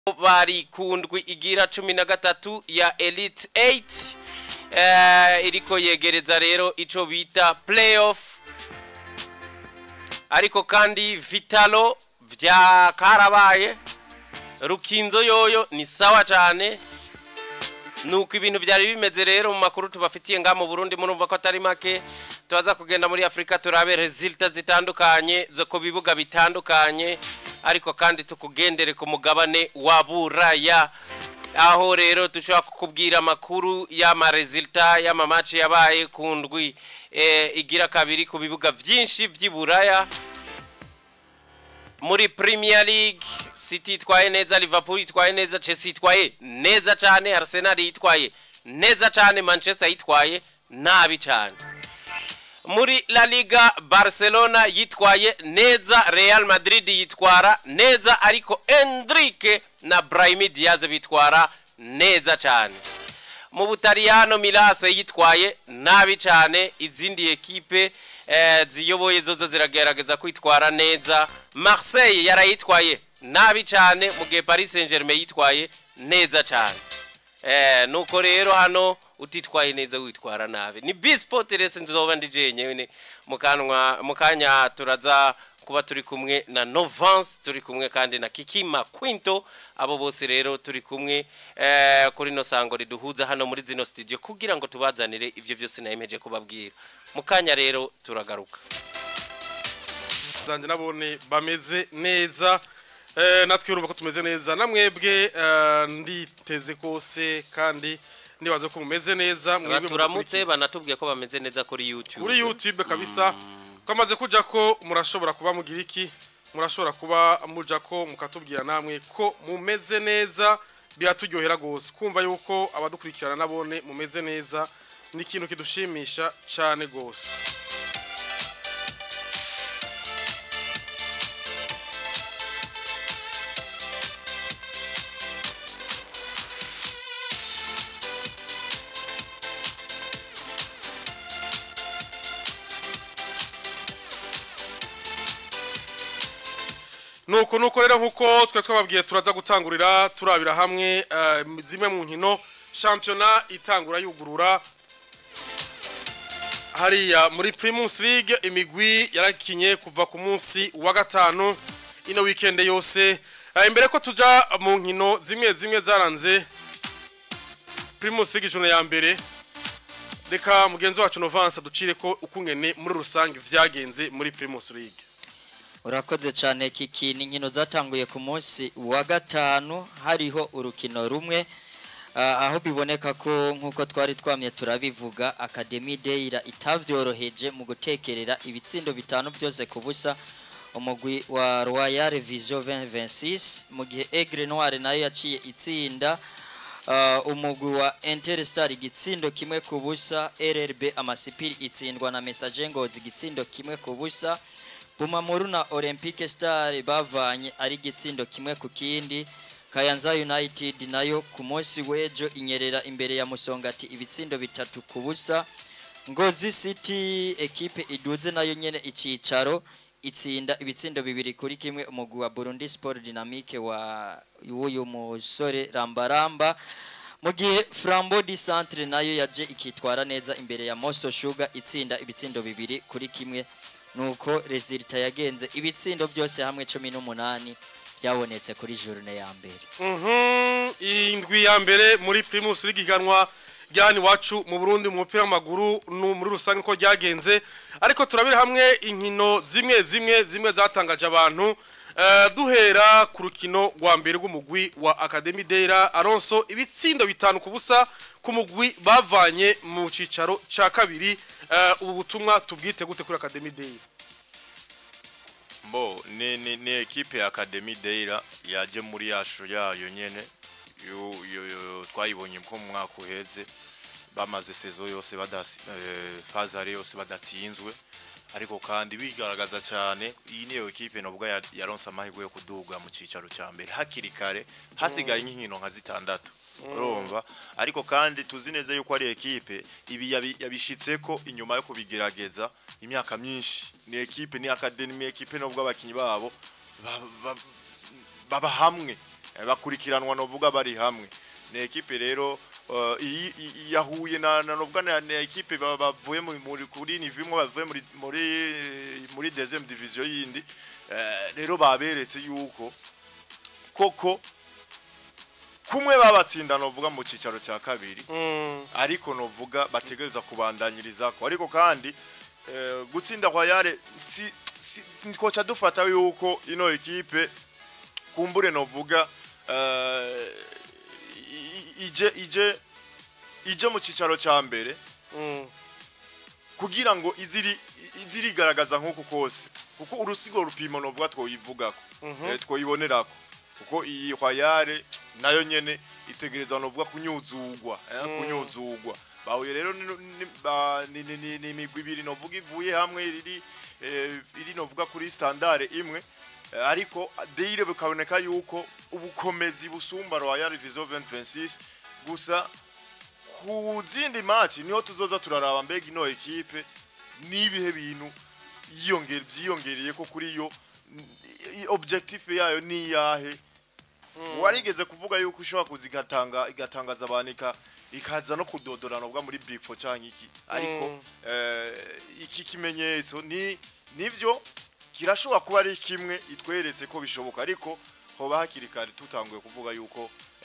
bari kundwi igira 13 ya Elite 8 iriko yegereza rero ico bita playoff ariko kandi Vitalo vya karabaye Rukinzo yoyo ni sawa cyane nuko ibintu byari bimeze rero mu makuru tubafitiye nga mu Burundi murumva ko atari make tubaza kugenda muri Afrika turabe results zitandukanye zo ko bibuga bitandukanye ariko kandi tukugendere ku mugabane wa Buraya aho rero tushobora kukubwira amakuru y'ama results y'ama match yabaye kundwi igira kabiri ku bibuga byinshi by'Iburaya muri Premier League City itwaye neza Liverpool itwaye neza Chelsea itwaye neza cyane Arsenal itwaye neza cyane Manchester itwaye nabi cyane muri La Liga Barcelona yitwaye neza Real Madrid yitwara neza ariko Enrique na Brahim Diaz bitwara neza cyane mu Butaliyano Milan yitwaye nabi cyane izindi ekipe ziyoboye zozo ziragerageza kwitwara neza Marseille yarayitwaye nabi cyane mu gihe Paris Saint-Germain yitwaye neza cyane nuko rero hano utitwaye neza witwara nabi ni Bisport rese nzoba ndije nyene mukanya turaza kuba turi kumwe na Novance turi kumwe kandi na Kikima Quinto abo bose rero turi kumwe kuri no sango riduhuza hano muri zino studio kugira ngo tubazanire ivyo byose nayemeje kubabwira mukanya rero turagaruka zanje nabone bameze neza natwe urumva ko tumeze neza namwebwe nditeze kose kandi nibaze ko mumeze neza mwebwe turamutse banatubwiye ko bameze neza kuri YouTube kabisa kamaze kuja ko murashobora kuba mugira iki murashobora kuba muja ko mukatubwira namwe ko mumeze neza biraturyohera gose kumva yuko abadukurikirana nabone mumeze neza ni ikintu kidushimisha cyane gose nuko rero nkuko twe twababwiye turaza gutangurira turabira hamwe zimwe mu nkino championnat itangura yugurura hariya muri Primus League imigwi yarakinye kuva ku munsi wa gatanu ino weekend yose imbere ko tuja mu nkino zimwe zaranze Primus League jone ya mbere reka mugenzi wacu Novance ducire ko ukungene muri rusange vyagenze muri Primus League. Urakoze cyane Kiki ni nkino zatanguye ku munsi wa gatanu hariho urukino rumwe aho biboneka ko nkuko twari twamye turabivuga Academy Deira itavyoroheje mu gutekerera ibitsindo bitanu byose kubusa umugwi wa Royal Vision 2026 mu gihe Aigle Noir nayo yaciye itsinda umugwi wa Interstar igitsindo kimwe kubusa RRB Amasipiri itsindwa na Message Ngozi igitsindo kimwe kubusa Bumamuru na Olympique Star bavanye ari gitsindo kimwe ku kindi Kayanza United nayo ku munsi wejo inyerera imbere ya Musongati ibitsindo bitatu kubusa Ngozi City ekipe iduze nayo nyene icicaro itsinda ibitsindo bibiri kuri kimwe umugwi wa Burundi Sport Dynamique wa uyu musore Rambaramba mu gihe Flambeau du Centre nayo yaje ikitwara neza imbere ya Mosto Sugar itsinda ibitsindo bibiri kuri kimwe nuko resulta yagenze ibitsindo byose hamwe 18 byabonetse kuri journée ya mbere indwi ya mbere muri Primus League iganwa ryani wacu mu Burundi mu mupira w'amaguru no muri rusange ko ryagenze ariko turabira hamwe inkino zimwe zatangaje abantu duhera ku rukino rwa mbere rw'umugwi wa Academy Deira Alonso ibitsindo bitanu kubusa ku mugwi bavanye mu cicaro ca kabiri ubu butumwa tubwite gute kuri Academy Deira Bo ni equipe ya Academy Deira yaje muri yasho yayo nyene yo twayibonye ko mu mwaka uheze bamaze saison yose fazare yose badatsinzwe ariko kandi bigaragaza cyane iyi niyo equipe nobwo yaronse amahirwe yo kuduga mu cicaro ca mbere hakiri kare hasigaye inkino nka zitandatu urumva ariko kandi tuzi neza yuko ari equipe ibi yabishitseko inyuma yo kubigerageza imyaka myinshi ni equipe ni academy equipe nobwo abakinyi babo baba hamwe bakurikiranwa novuga bari hamwe ni ekipe rero yahuye na novuga na ekipe bavuye muri kuri nivimo bavuye muri deuxième division yindi rero baberetse yuko koko kumwe babatsinda novuga mu cicaro cya kabiri ariko novuga bategereza kubandanyiriza ko ariko kandi gutsinda kwa yare nikoca dufata yuko ino ekipe kumbure novuga ije mu cicaro cya mbere kugira ngo izirigaragaza nk'uko kose kuko urusigo rupimo novuga twoyivugako twoyibonerako kuko iyi Royale nayo nyene itegerezwa novuga kunyuzugwa bahuye rero ni imigwi ibiri novuga ivuye hamwe iri novuga kuri standard imwe ariko deire bikaboneka yuko ubukomezi busumba Royale Vision 2026 gusa ku zindi match niho tuzoza turaraba mbega ino ekipe nibihe bintu byiyongereye ko kuri yo objectif yayo ni yahe warigeze kuvuga yuko ushobora igatangaza abanika ikaza no kudodorana ubwa muri Big 4 cyangwa iki ariko iki kimenyetso nivyo kirashobora kuba ari kimwe itweretse ko bishoboka ariko hoba hakiri kare tutanguye kuvuga yuko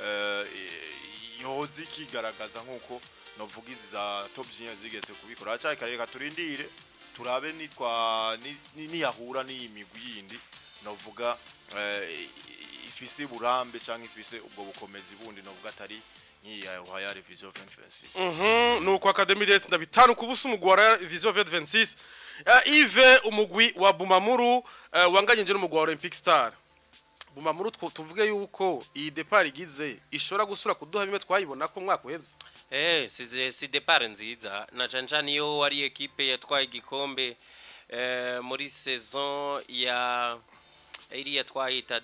yozi kigaragaza nkuko novuga izi za top junior zigeze kubikora acyari kare katurindire turabe niyahura n'iyimigwi yindi novuga ifise burambe cyangwa ifise ubwo bukomezi bundi novuga atari nk'iya Royale Vision 2026 nuko Academy Dates ndabitanu kubusa umugwi wa Vision 2026 Yves umugwi wa Bumamuru wanganye nje n'umugwi wa Olympic Star Bumamuru tuvuge yuko iyi depart igize ishora gusura kuduha bimwe twayibona ko mwaka uheze si depart nziza na janja niyo wari equipe yatwaye igikombe muri saison ya iriya twayita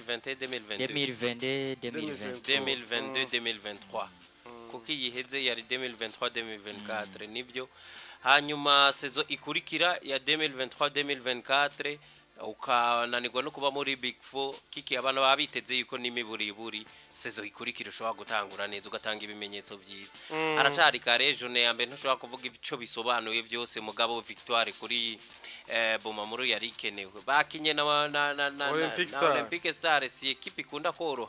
2022-2023 kuko yiheze yari 2023-2024 nibyo hanyuma saison ikurikira ya 2023-2024 ukananirwa no kuba muri Big 4 kiki abana babiteze yuko n'imiburiburi saison ikurikira ushobora gutangura neza ugatanga ibimenyetso byiza aracari kare jone ya mbere ntushobora kuvuga ico bisobanuye byose mugabo victoire kuri Bumamuru yari ikenewe bakinye na Olympic Star si equipe ikunda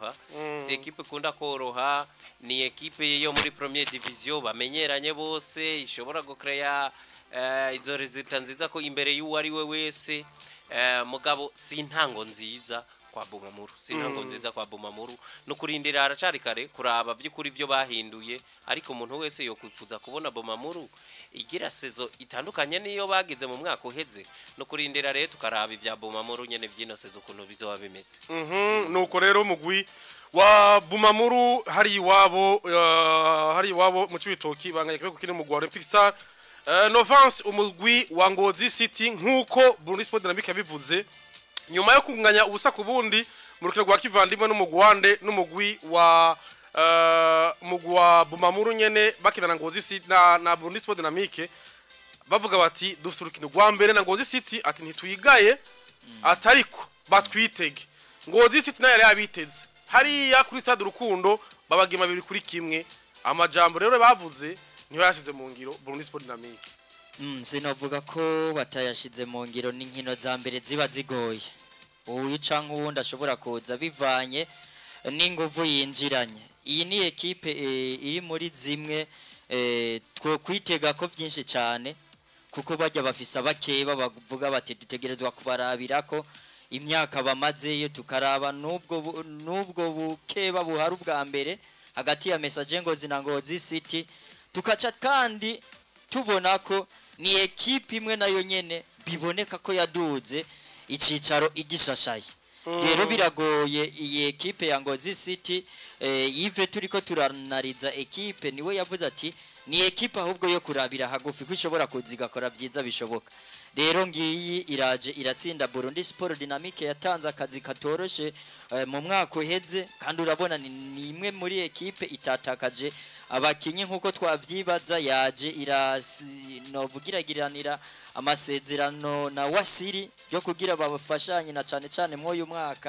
koroha ni equipe yo muri première division bamenyeranye bose ishobora gukreya izo resultat nziza ko imbere y'uwari we wese mugabo sintango nziza kwa Bumamuru no kurindira aracari kare kuraba by'ukuri byo bahinduye ariko umuntu wese yo kwifuza kubona Bumamuru igira sezo itandukanye niyo bagize mu mwaka uheze no kurindira rero tukaraba ibya Bumamuru nyene byino sezo kuno bizoba bimeze nuko rero mugwi wa Bumamuru hari iwabo mu Cibitoki banganye ko kiri mu Olympic Star Novance umugwi wa Ngozi City nkuko Burundi Sport Dynamique yabivuze nyuma yo kunganya ubusa kubundi mu rukino rwa kivandimwe n'umugwande n'umugwi wa Bumamuru nyene bakina na Ngozi City na Burundi Sport Dynamique bavuga bati dufite urukino rwa mbere na Ngozi City ati ntituyigaye atariko batwitege Ngozi City nayo yabiteze hariya kuri stade Rukundo babagema bibiri kuri kimwe amajambo rero bavuze niyo yashize mu ngiro Burundi Sport Dynamique sinovuga ko batayashize mu ngiro n'inkino za mbere ziba zigoye uyu canke uwundi ashobora kuza bivanye n'inguvu yinjiranye iyi ni equipe iri muri zimwe two kwitega ko byinshi cyane kuko bajya bafisa bakeba bavuga bati dutegerezwa kubarabirako imyaka bamazeyo tukaraba nubwo bukeba buharu bwa mbere hagati ya Message Ngozi na Ngozi City tukaca kandi tubona ko ni equipe imwe nayo nyene biboneka ko yaduze icicaro igishashaye rero biragoye iyi equipe ya Ngozi City Yves turiko turanariza equipe niwe yavuze ati ni equipe ahubwo yo kurabira hagufi kwishobora kuzigakora byiza bishoboka rero ngiyi iraje iratsinda Burundi Sport Dynamique yatanze akazi katoroshe mu mwaka uheze kandi urabona ni imwe muri equipe itatakaje abakinyi nkuko twavyibaza yaje novugiragiranira amasezerano na Wasiri byo kugira babafashanye na cyane cyane mu uyu mwaka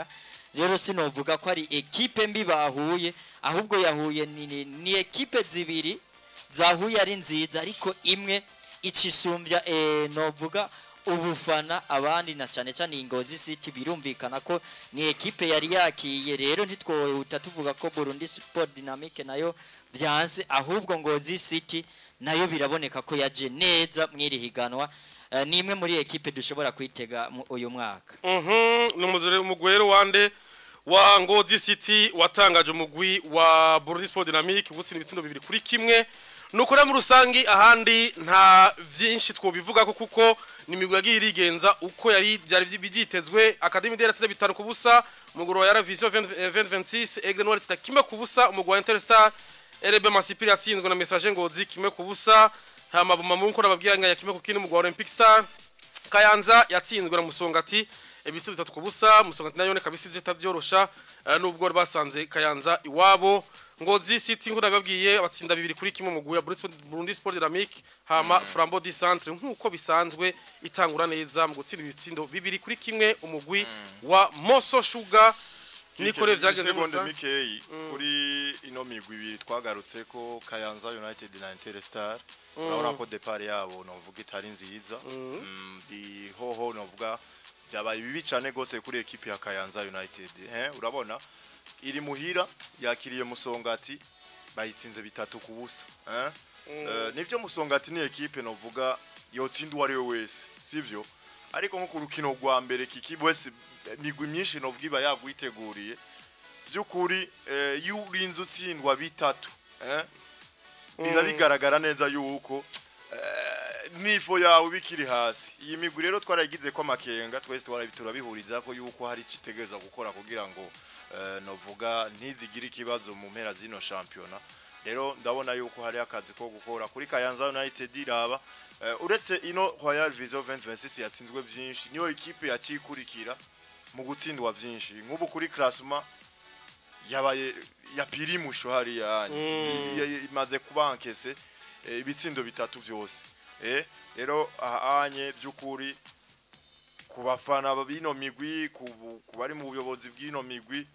rero sinovuga ko ari ekipe mbi bahuye ahubwo yahuye ni ekipe zibiri zahuye ari nziza ariko imwe icisumbya novuga ubufana abandi na cyane cyane Ngozi City birumvikana ko ni ekipe yari yakiye rero ntitwohuta tuvuga ko Burundi Sport Dynamique nayo byanze ahubwo Ngozi City nayo biraboneka ko yaje neza mwiri higanwa nimwe muri ekipe dushobora kwitega uyu mwaka numuzere umugwero wande wa Ngozi City watangaje umugwi wa Burundi Sport Dynamique gutsinda ibitsindo bibiri kuri kimwe nuko mu rusangi ahandi nta vyinshi twobivuga ko kuko nimigwi yagiye irigenza uko yari byari byitezwe Academy Dera tsinda bitanu kubusa umugoro ya Vision 2026 Aigle Noir tsinda kimwe kubusa umugwa wa Interstar RB Masipiri yatsinzwe na Message Ngozi kimwe kubusa hamabuma mu nkora babwiranga ya kimwe kukini umugwa wa Olympic Star Kayanza yatsinzwe na Musongati ebisi bitatu kubusa Musongati nayo ne kabisi tavyorosha nubwo basanze Kayanza iwabo Ngozi City ngo nababwiye abatsinda bibiri kuri kimwe mu guya Burundi Sport Dynamique hama Flambeau du Centre nkuko bisanzwe itangura neza mu gutsinda ibitsindo bibiri kuri kimwe umugwi wa Moso Sugar nikore vyagenze seconde Mikey kuri ino migwi ibiri twagarutse ko Kayanza United na Interstar urabona ko depart yabo novuga itari nziza di hoho novuga byabaye bibi cyane gose kuri equipe ya Kayanza United urabona iri muhira yakiriye Musongati bayitsinze bitatu kubusa nivyo Musongati ni equipe novuga yotsinda wari wese sivyo ariko nko ku rukino rwa mbere kikibwese migwi myinshi novuga iba yagwiteguriye byukuri yurinze utsindwa bitatu biba bigaragara neza yuko nifo yawe bikiri hasi iyi migwi rero twaragize ko amakenga twese turabihuriza ko yuko hari citegeza gukora kugira ngo novuga ntizigira ikibazo mu mpera zino championnat rero ndabona yuko hari akazi ko gukora kuri Kayanza United iraba uretse ino Royal Vision 2026 yatsinzwe byinshi niyo equipe yacikurikira mu gutsindwa byinshi nk'ubu kuri classement yabaye yapiri mushohari yani imaze kubankese ibitsindo bitatu byose rero ahanye byukuri kubafana babino migwi kubari mu buyobozi bw'ino migwi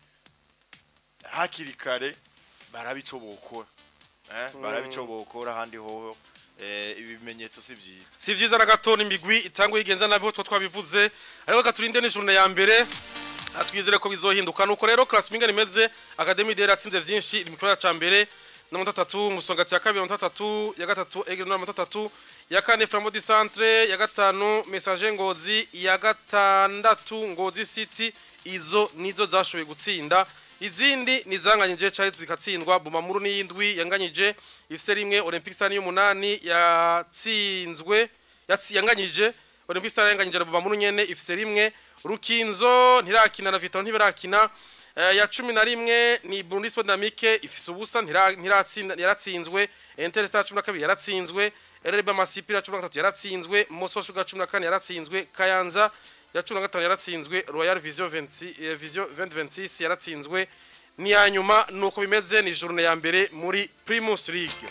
hakiri kare barabico bokora barabico bokora handi ho ibimenyetso si vyiza na gatoni imigwi itangwe yigenza nabiho twabivuze ariko gaturinde n'ijurune ya mbere atwizere ko bizohinduka nuko rero classement imeze Academy Dera atsinze vyinshi iri mu kibanza ca mbere na 3 Musongati ya kabiri na 3 ya gatatu Aigle Noir na 3 ya kane Flambeau du Centre ya gatanu Message Ngozi ya gatandatu Ngozi City izo nizo zashoboye gutsinda izindi nizanganyije cyari zikatsindwa Bumamuru n'indwi yanganyije ifise rimwe Olympic Star y'umunani yatsinzwe yanganyije Olympic Star yanganyije Bumamuru nyene ifise rimwe Rukinzo ntirakina na Vitor ntibarakina ya 11 ni Burundi Sport Dynamique ifise ubusa ntiratsinda yaratsinzwe Interstar 12 yaratsinzwe RB Masipira 13 yaratsinzwe Moso Sugar 14 yaratsinzwe Kayanza ya 15 yaratsinzwe Royal Vision 2026 yaratsinzwe ni yanyuma nuko bimeze ni journée ya mbere muri Primus League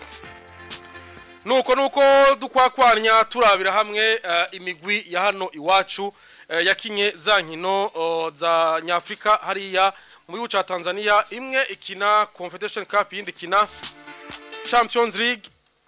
nuko dukwakwanya turabira hamwe imigwi ya hano iwacu yakinye za nkino za Nyafrika hariya mu gihugu ca Tanzania imwe ikina Confederation Cup yindi ikina Champions League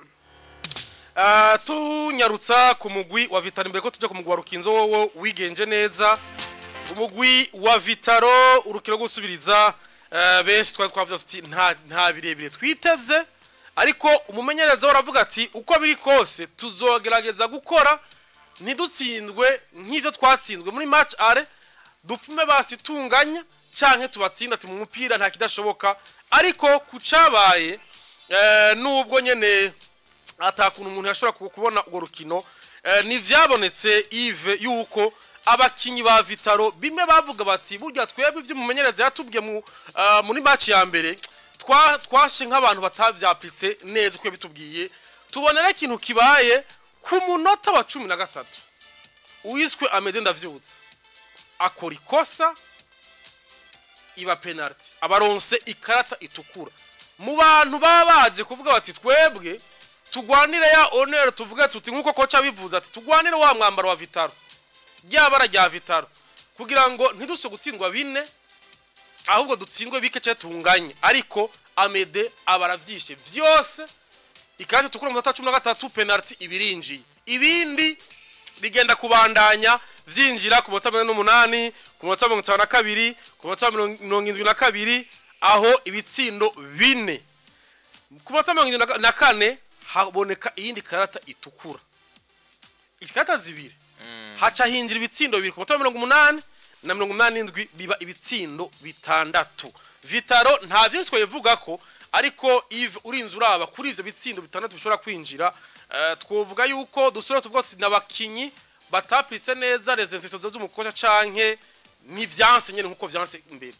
tunyarutsa ku mugwi wa Vitaro mbere ko tujya ku mugwi wa Rukinzo wowo wigenje neza umugwi wa Vitaro urukino gusubiriza benshi twavuze tuti nta birebire twiteze ariko umumenyereza uravuga ati uko biri kose tuzogerageza gukora ntidutsindwe nk'ivyo twatsinzwe muri match are dupfume basi tunganya canke tubatsinda ati mu mupira nta kidashoboka ariko kucabaye nubwo nyene atakuntu umuntu yashobora kubona ugo rukino ni vyabonetse Yves yuko abakinyi ba Vitaro bimwe bavuga bati burya twebwe ivy'umumenyereza yatubwiye muri match ya mbere twashe nk'abantu batavyapitse neza uko bitubwiye tubonera ikintu kibaye ku munota wa 13 uwiswe Amede Ndavyutse akora ikosa iba penalty abaronse ikarata itukura mu bantu babaje kuvuga bati twebwe tugwanire ya honor tuvuga tuti nkuko kocha bivuza ati tugwanire wa mwambaro wa Vitaro ryabara rya Vitaro kugira ngo ntiduse gutsindwa bine ahubwo dutsindwe bike cyo tunganye ariko Amede abaravyishe byose ikaze tukura mu 13 penalty ibirinjiye ibindi bigenda kubandanya vyinjira ku 18 ku 52 ku 72 aho ibitsindo bine ku 74 haboneka iyindi karata itukura ikarata zibiri haca hinjira ibitsindo bibiri ku 80 na 87 biba ibitsindo bitandatu Vitaro nta byinshi twavuga ko ariko Yves urinze uraba kuri ivyo bitsindo bitandatu bishobora kwinjira twovuga yuko dusura tuvuga nabakinyi batapitse neza les instructions z'umukoca canke ni vyanse nyene nkuko vyanse imbere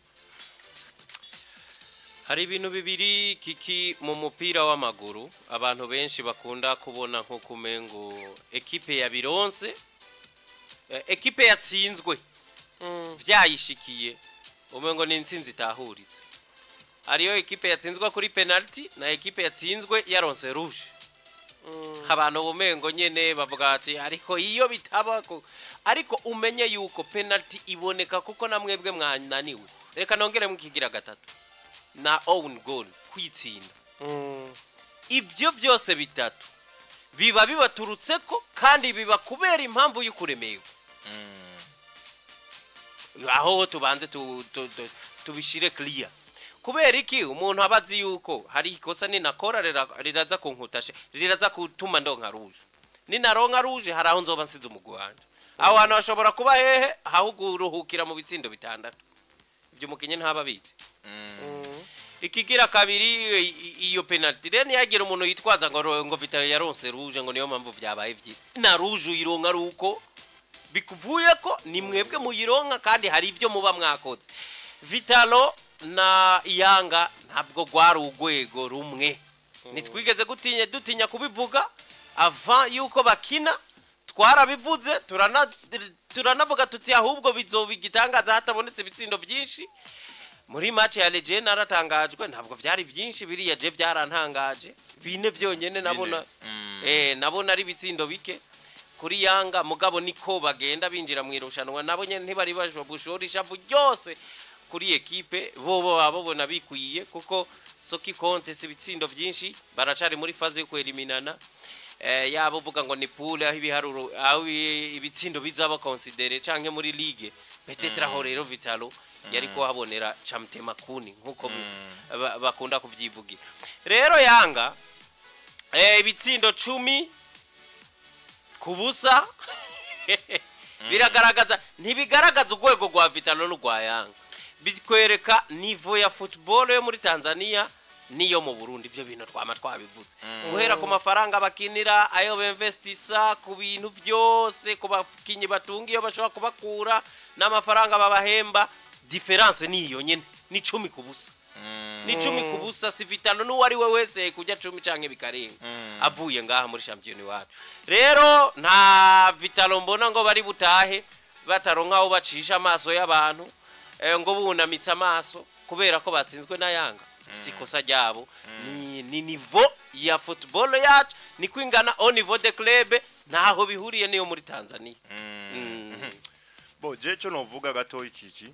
hari ibintu bibiri kiki mu mupira w'amaguru abantu benshi bakunda kubona nko kumengo equipe ya Bironse equipe yatsinzwe vyayishikiye umengo ni intsinzi itahuritse ariyo equipe yatsinzwe kuri penalty na equipe yatsinzwe yaronse rouge abantu bumengo nyene bavuga ati ariko iyo bitabako ariko umenye yuko penalty iboneka kuko namwebwe mwananiwe reka nongere mukigira gatatu na own goal kwitsinda ibyo byose bitatu biba bibaturutseko kandi biba kubera impamvu y'ukuremewe aho tubanze tubishire clear kubera iki umuntu abazi yuko hari ikosa ni nakora riraza kunkutashe riraza kutuma ndonka rouge ni naronka rouge hari aho nzoba nsize umugwanje aho hano hashobora kuba hehe ahuguruhukira mu bitsindo bitandatu ibyo mukenye ntaba biti ikigira kabiri iyo penalty rene yagira umuntu yitwaza ngo Vitalo yaronse rouge ngo niyo mpamvu byabaye vyi na rouge uyironka ruko bikuvuye ko ni mwebwe muyironka kandi hari ivyo muba mwakoze Vitalo na Yanga ntabwo gwari ugwego rumwe nitwigeze dutinya kubivuga avant yuko bakina twarabivuze turanavuga tuti ahubwo bizobigitangaza hatabonetse ibitsindo byinshi muri match ya Legend aratangajwe ntabwo vyari byinshi biriya je byarantangaje bine byonyene nabona ari ibitsindo bike kuri Yanga mugabo niko bagenda binjira mu irushanwa nabo nyene ntibari bajobushora ishavu ryose kuri equipe bobo babona bikwiye kuko soki konte sibitsindo byinshi baracari muri phase yo kweliminana yabo vuga ngo ni pool aho ibiharuro aho ibitsindo bizaba considere canke muri ligue peut-être aho rero Vitalo yari ko habonera camtema kuni nkuko bakunda kuvyivugira rero Yanga ibitsindo 10 kubusa biragaragaza ntibigaragaza urwego rwa Vitalo n'urwa Yanga bikwereka niveau ya football yo muri Tanzania niyo mu Burundi byo bintu twama twabivuze guhera ku mafaranga bakinira ayo beinvestisa ku bintu byose ku bakinyi batungiye bashobora kubakura n'amafaranga babahemba difference niyo nyene ni 10 kubusa ni 10 kubusa si Vitalo n'uwari we wese kujya 10 canke bikarenga avuye ngaha muri champion wacu rero nta Vitalo mbona ngo bari butahe bataronka aho bacisha amaso y'abantu ngo bunamitse amaso kubera ko batsinzwe na Yanga sikosa ryabo ni niveau ya football yacu ni kwingana au niveau de club ntaho bihuriye niyo muri Tanzania bo jecho novuga gato ikiki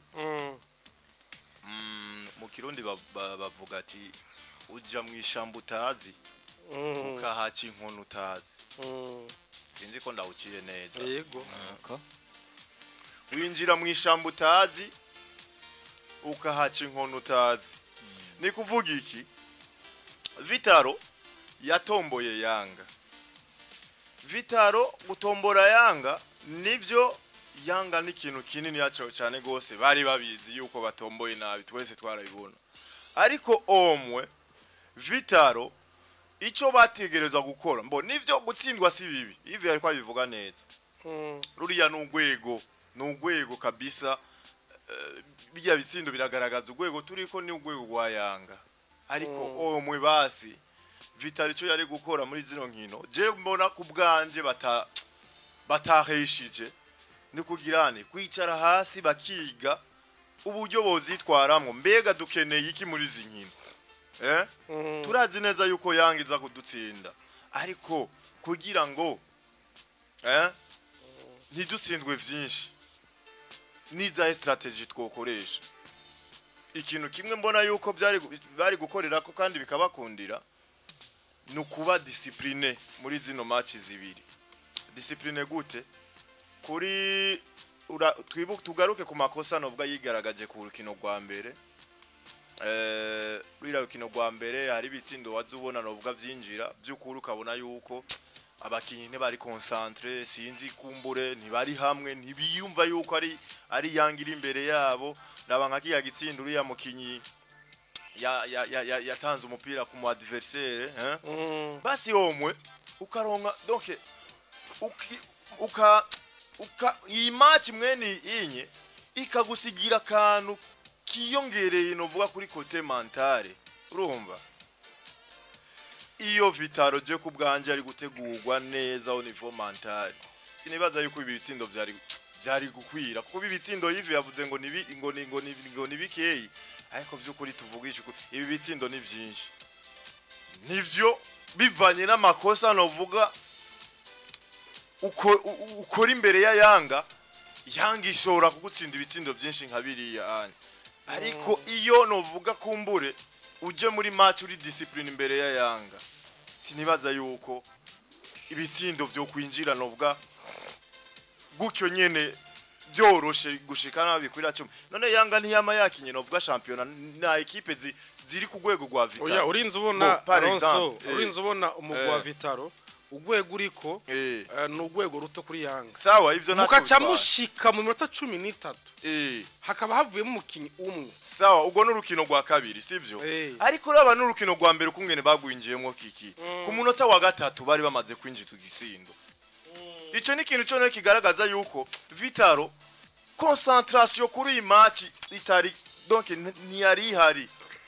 mu Kirundi bavuga ati uja mu ishambu utazi ukahaca inkono utazi sinzi ko ndawuciye neza yego winjira mu ishambu utazi ukahaca inkono utazi ni kuvuga iki Vitalo yatomboye Yanga Vitalo gutombora Yanga nivyo Yanga ni kintu kinini yacho cyane gose bari babizi yuko batomboye nabi twese twarabibona ariko omwe Vitalo ico bategereza gukora mbo nivyo gutsindwa si bibi ivi ariko abivuga neza ruriya n'ugwego kabisa bijya bitsindo biragaragaza ugwego turiko ni ugwego gwa Yanga ariko omwe basi Vitalo ico yari gukora muri zino nkino je mbona kubwanje bataheshije ni kugirane kwicara hasi bakiga uburyo bozitwaramwo mbega dukeneye iki muri zinkino turazi neza yuko Yanga iza kudutsinda ariko kugira ngo ntidutsindwe vyinshi niza strategy twokoresha ikintu kimwe mbona yuko bari gukorera ko kandi bikabakundira nukuba discipline muri zino match zibiri. Discipline gute? Kuri tugaruke ku makosa novuga yigaragaje ku rukino rwa mbere. Rwira rukino rwa mbere hari bitsindo wazubona novuga byinjira by'ukuri ukabona yuko abakinyi ntibari concentré, sinzi kumbure ntibari hamwe, ntibiyumva yuko ari yangira imbere yabo. Naba nkakiya gitsindo uriya mukinyi yatanze umupira ku mu adversaire, basi omwe ukaronka donc iyi match mwene inye ikagusigira kantu kiyongereye novuga kuri kote mentale. Urumva iyo Vitaro je kubwanje ari gutegurwa neza au niveau mental, sinibaza yuko ibi bitsindo byari gukwira kuko ibi bitsindo yivi yavuze ngo nibikeyi, ariko byukuri tuvugisha ibi bitsindo ni byinshi, nivyo bivanye n'amakosa novuga ukora imbere ya Yanga ishobora kugutsinda ibitsindo byinshi nka biriya, ariko iyo novuga kumbure uje muri match uri discipline imbere ya Yanga, sinibaza yuko ibitsindo byo kwinjira novuga gutyo nyene byoroshe gushikana bikwira cyo. None Yanga ntiyama yakinye novuga champion na equipe ziri ku rwego rwa Vitaro. Oya urinze ubona Alonso, urinze ubona umugwa wa Vitaro ugwego uriko n'ugwego ruto kuri Yanga. Sawa ivyo natwe mukaca mushika mu minota 13 hakaba havuyemo umukinyi umwe. Sawa ubwo n'urukino rwa kabiri sivyo, ariko raba n'urukino rwa mbere kumwene bagwinjiyemo kiki ku munota wa gatatu bari bamaze kwinjira igisindo. Ico ni kintu cyo kigaragaza yuko Vitaro concentration kuri iyi match itari donc ni ari hari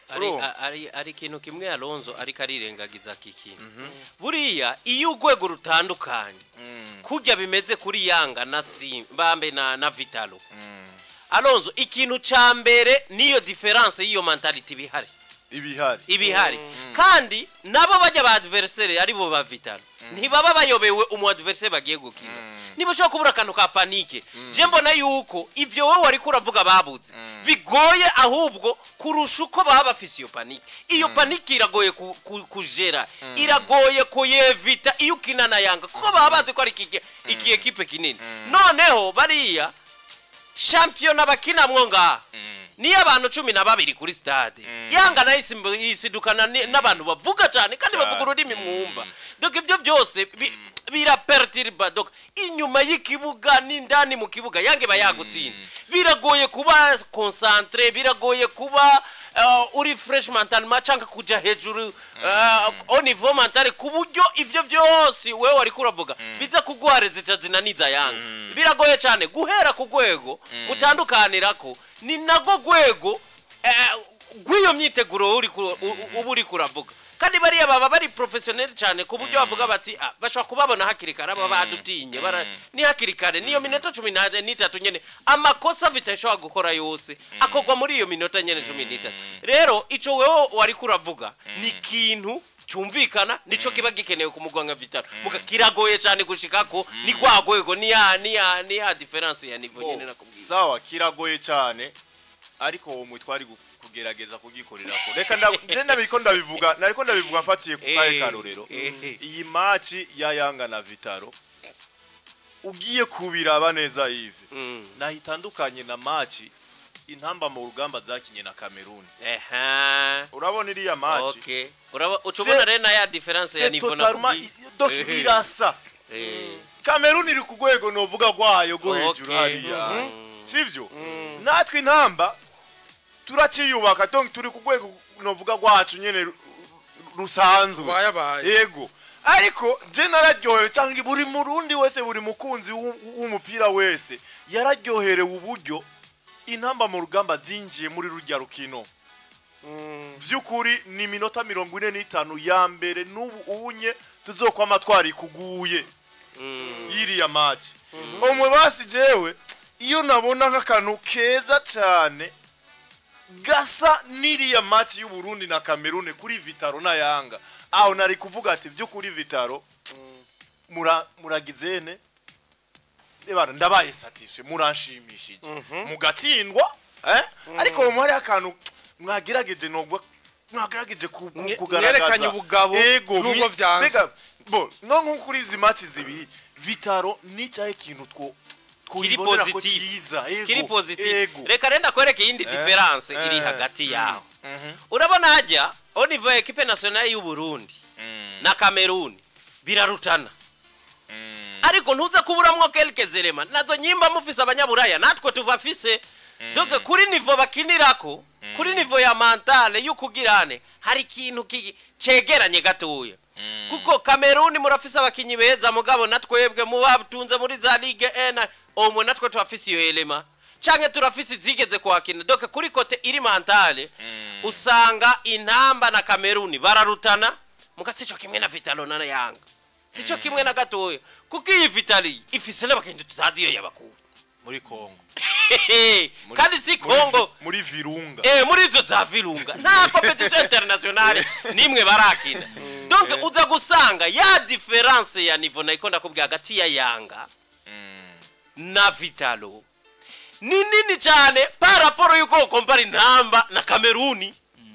ari kintu kimwe Alonso ariko arirengagiza kiki. Buriya iyo ugwego rutandukanye kujya bimeze kuri Yanga na Bambe na Vitalo. Alonso ikintu ca mbere niyo difference yiyo mentality ibihari kandi nabo bajya ba adversaire ari bo ba Vitalo ntibaba bayobewe umu adversaire bagiye gukina, niba cyo kubura kantu ka panique. Je mbona yuko ivyo wowe wari kuravuga babuze bigoye ahubwo kurusha uko baba bafise iyo panique iragoye kujera, iragoye kuyevita iyo ukina na Yanga kuko baba bazi ko ari iki equipe kinini. Noneho bariya champion bakinamwo nga ni abantu 12 kuri stade. Yanga na isidukana n'abantu bavuga cyane kandi bavuga ururimi mwumva. Donc ivyo byose biraperturba. Donc inyuma y'ikibuga n'indani mu kibuga Yanga bayagutsinda, biragoye kuba concentré, biragoye kuba uri fresh mentalement cyangwa kuja hejuru au niveau mental ku buryo ivyo byose wewe wari kuravuga biza kuguha zinaniza Yanga. Biragoye cyane guhera ku gwego utandukanirako ni nago gwego gwiyo myiteguro uri kuravuga, kandi bariya baba bari professionnel cyane ku buryo bavuga bati bashaka kubabona hakirikara baba badutinye ni hakirikare niyo minota 13 nyene amakosa vitashobora gukora yose akogwa muri iyo minota nyene 13. Rero ico wewe wari kuravuga ni kintu cyumvikana nico kiba gikenewe kumugwanga Vitaro muka kiragoye cyane gushikako ni gwagwego ni ya difference ya niveau nyene nakubwiye. Sawa kiragoye cyane ariko uwo mwitwari kugerageza kugikorera ko reka nariko ndabivuga mfatiye ku kaye karorero. Iyi match ya Yanga na Vitaro ugiye kubiraba neza Yves nahitandukanye na match intamba mu rugamba zakinye na Cameroon. Urabona iriya match ucubona rena ya difference ya niveau nakubwiye donc birasa. Cameroon iri ku rwego novuga gwayo go hejuru hariya sivyo, natwe intamba turaciyubaka donc turi ku rwego novuga gwacu nyene rusanzwe yego, ariko je nararyohewe cyangwa buri murundi wese buri mukunzi w'umupira wese yararyoherewe uburyo intamba mu rugamba zinjiye muri rujya rukino. Vyukuri ni minota 45 ya mbere n'ubu unye tuzokwama twari kuguye yiriya match. Omwe basi jewe iyo nabona nk'akantu keza cyane gasa niriya match y'u Burundi na Cameroon kuri Vitaro na Yanga, aho nari kuvuga ati byo kuri Vitaro muragizene ebana ndabaye satisfait muranshimishije mugatsindwa ariko mu hari akantu mwagerageje nobwo mwagerageje kugaragaza mwerekanye ubugabo nubwo vyanze no nko kuri izi match zibiri Vitaro ni cyahe kintu kiri positive reka renda kwereka iyindi difference iri hagati yaho urabona hajya au niveau equipe nationale y'u Burundi na Cameroon birarutana ariko ntuza kuburamwo quelques éléments nazo nyimba mufise abanyaburaya natwe tuvafise donc kuri niveau bakinirako kuri niveau ya mentale y'ukugirane hari ikintu cegeranye gatoya kuko Cameroon murafise abakinyi beza mugabo natwebwe mubatunze muri za Ligue 1 omwe natwe twafise iyo elema canke turafise zigeze kwakina donc kuri kote iri mentale usanga intamba na Cameroon bararutana mukasico kimwe na Vitalo na Yanga sico kimwe na gatoya kuko iyi Vitali ifise n'abakinyi tutazi iyo yabakuru muri Kongo kandi si Kongo muri Virunga muri izo za Virunga nta competition internationale nimwe barakina donc uza gusanga ya difference ya niveau na ikonda kubwa hagati ya Yanga na Vitalo ni nini cyane par rapport yuko compare intamba na Cameroon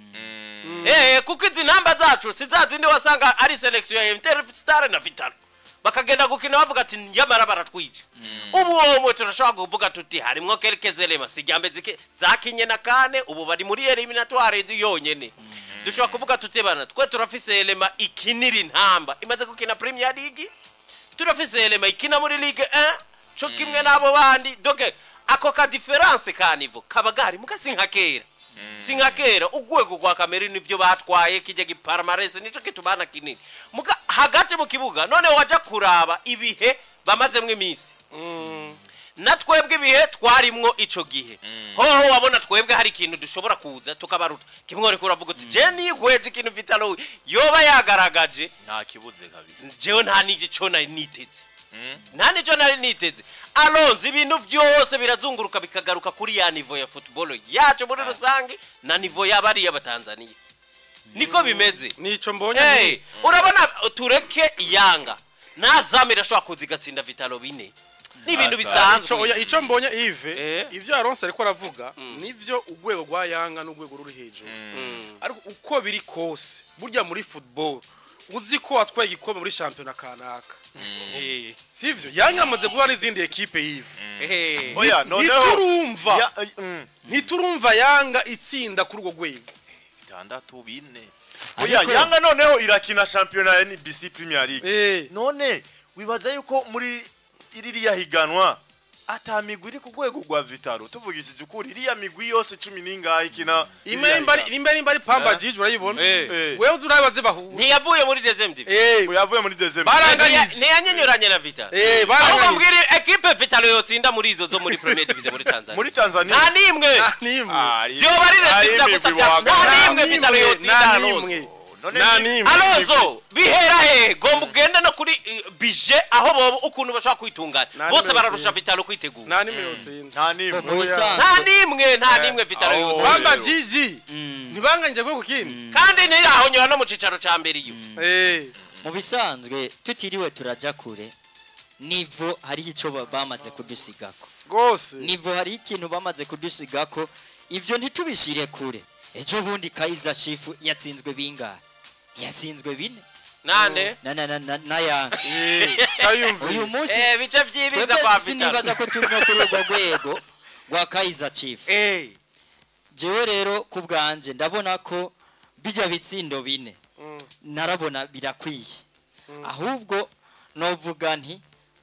kuko izi namba zacu sizazindi wasanga ari selection ya Interstar na Vitalo bakagenda gukina bavuga ati yamara baratwije ubu omwe turashaka kuvuga tuti harimwo quelques éléments sijambe zakinye na kane ubu bari muri eliminatoire yonyene dushobora kuvuga tuti bana twe turafise élément ikinira intamba imaze gukina Premier League turafise élément ikina muri Ligue 1 cyo kimwe nabo bandi donc ako ka difference ka niveau kabagari mukasinka kera sinkakera ugwego kwa Cameroon nivyo batwaye kije giparamares nico kitubana kinini muga hagati mu kibuga none waja kuraba ibihe bamazemwe imisi natwebwe ibihe twarimwo ico gihe hoho wabona twebwe hari ikintu dushobora kuza tukabaruta kimwe uri kuravuga uti je nigweje ikintu Vitalo yoba yagaragaje nta kibuze kabisa jewe nta nigico nari niteze nta nico nari niteze alonzi ibintu byose birazunguruka bikagaruka kuri ya niveau ya football yacu muri rusange na niveau y'abari y'abatanzania niko bimeze nico mbonye urabona tureke Yanga nazamira shwa kuzigatsinda Vitalo bine n'ibintu bisanzwe ico mbonye Yves ivyo Aronse ariko aravuga nivyo ugwego rwa Yanga n'ugwego ruri hejuru ariko uko biri kose burya muri football uzi ko watwaye igikombe muri championnat kanaka sivyo Yanga amaze guha n'izindi equipe Yves oya noneho ntiturumva Yanga itsinda kuri urwo gwego 6-4 oya Yanga noneho irakina championnat ya NBC Premier League none wibaza yuko muri iririya higanwa atamigwi iri ku rwego rwa Vitalo tuvugishije ukuri iriya migwi yose 10 ningahe kina imbari Pamba Jiji urayibona wewe uzurabaze bahu ntiyavuye muri deuxième division yavuye muri deuxième ntiyanyenyuranye na Vitalo aho mbwira equipe Vitalo yotsinda muri izo zo muri première division muri Tanzania muri Tanzania nta nimwe byo bari resultat gusa nta nimwe Vitalo yotsinda Alonso bihera he gomba ugenda no kuri bije aho bobo ukuntu bashaka kwitungana bose bararusha Vitalo kwitegura nta nimwe yotsinda nta nimwe Vitalo yotsinda Pamba Jiji ntibanganje kwe kukindi kandi ni aho nyora no mu cicaro ca mbere iyo mu bisanzwe tutiriwe turaja kure nivo hari ico bamaze kudusigako gose nivo hari ikintu bamaze kudusigako ivyo ntitubishire kure ejo bundi Kaizer Chiefs yatsinzwe bingahe yatsinzwe bine nande na Yanga uyu munsi bice vyibiza kwa Vitalo nibaza ko turi no kuri urwo rwego rwa Kaizer Chiefs jewe rero kubwanje ndabona ko bijya bitsindo bine narabona birakwiye ahubwo novuga nti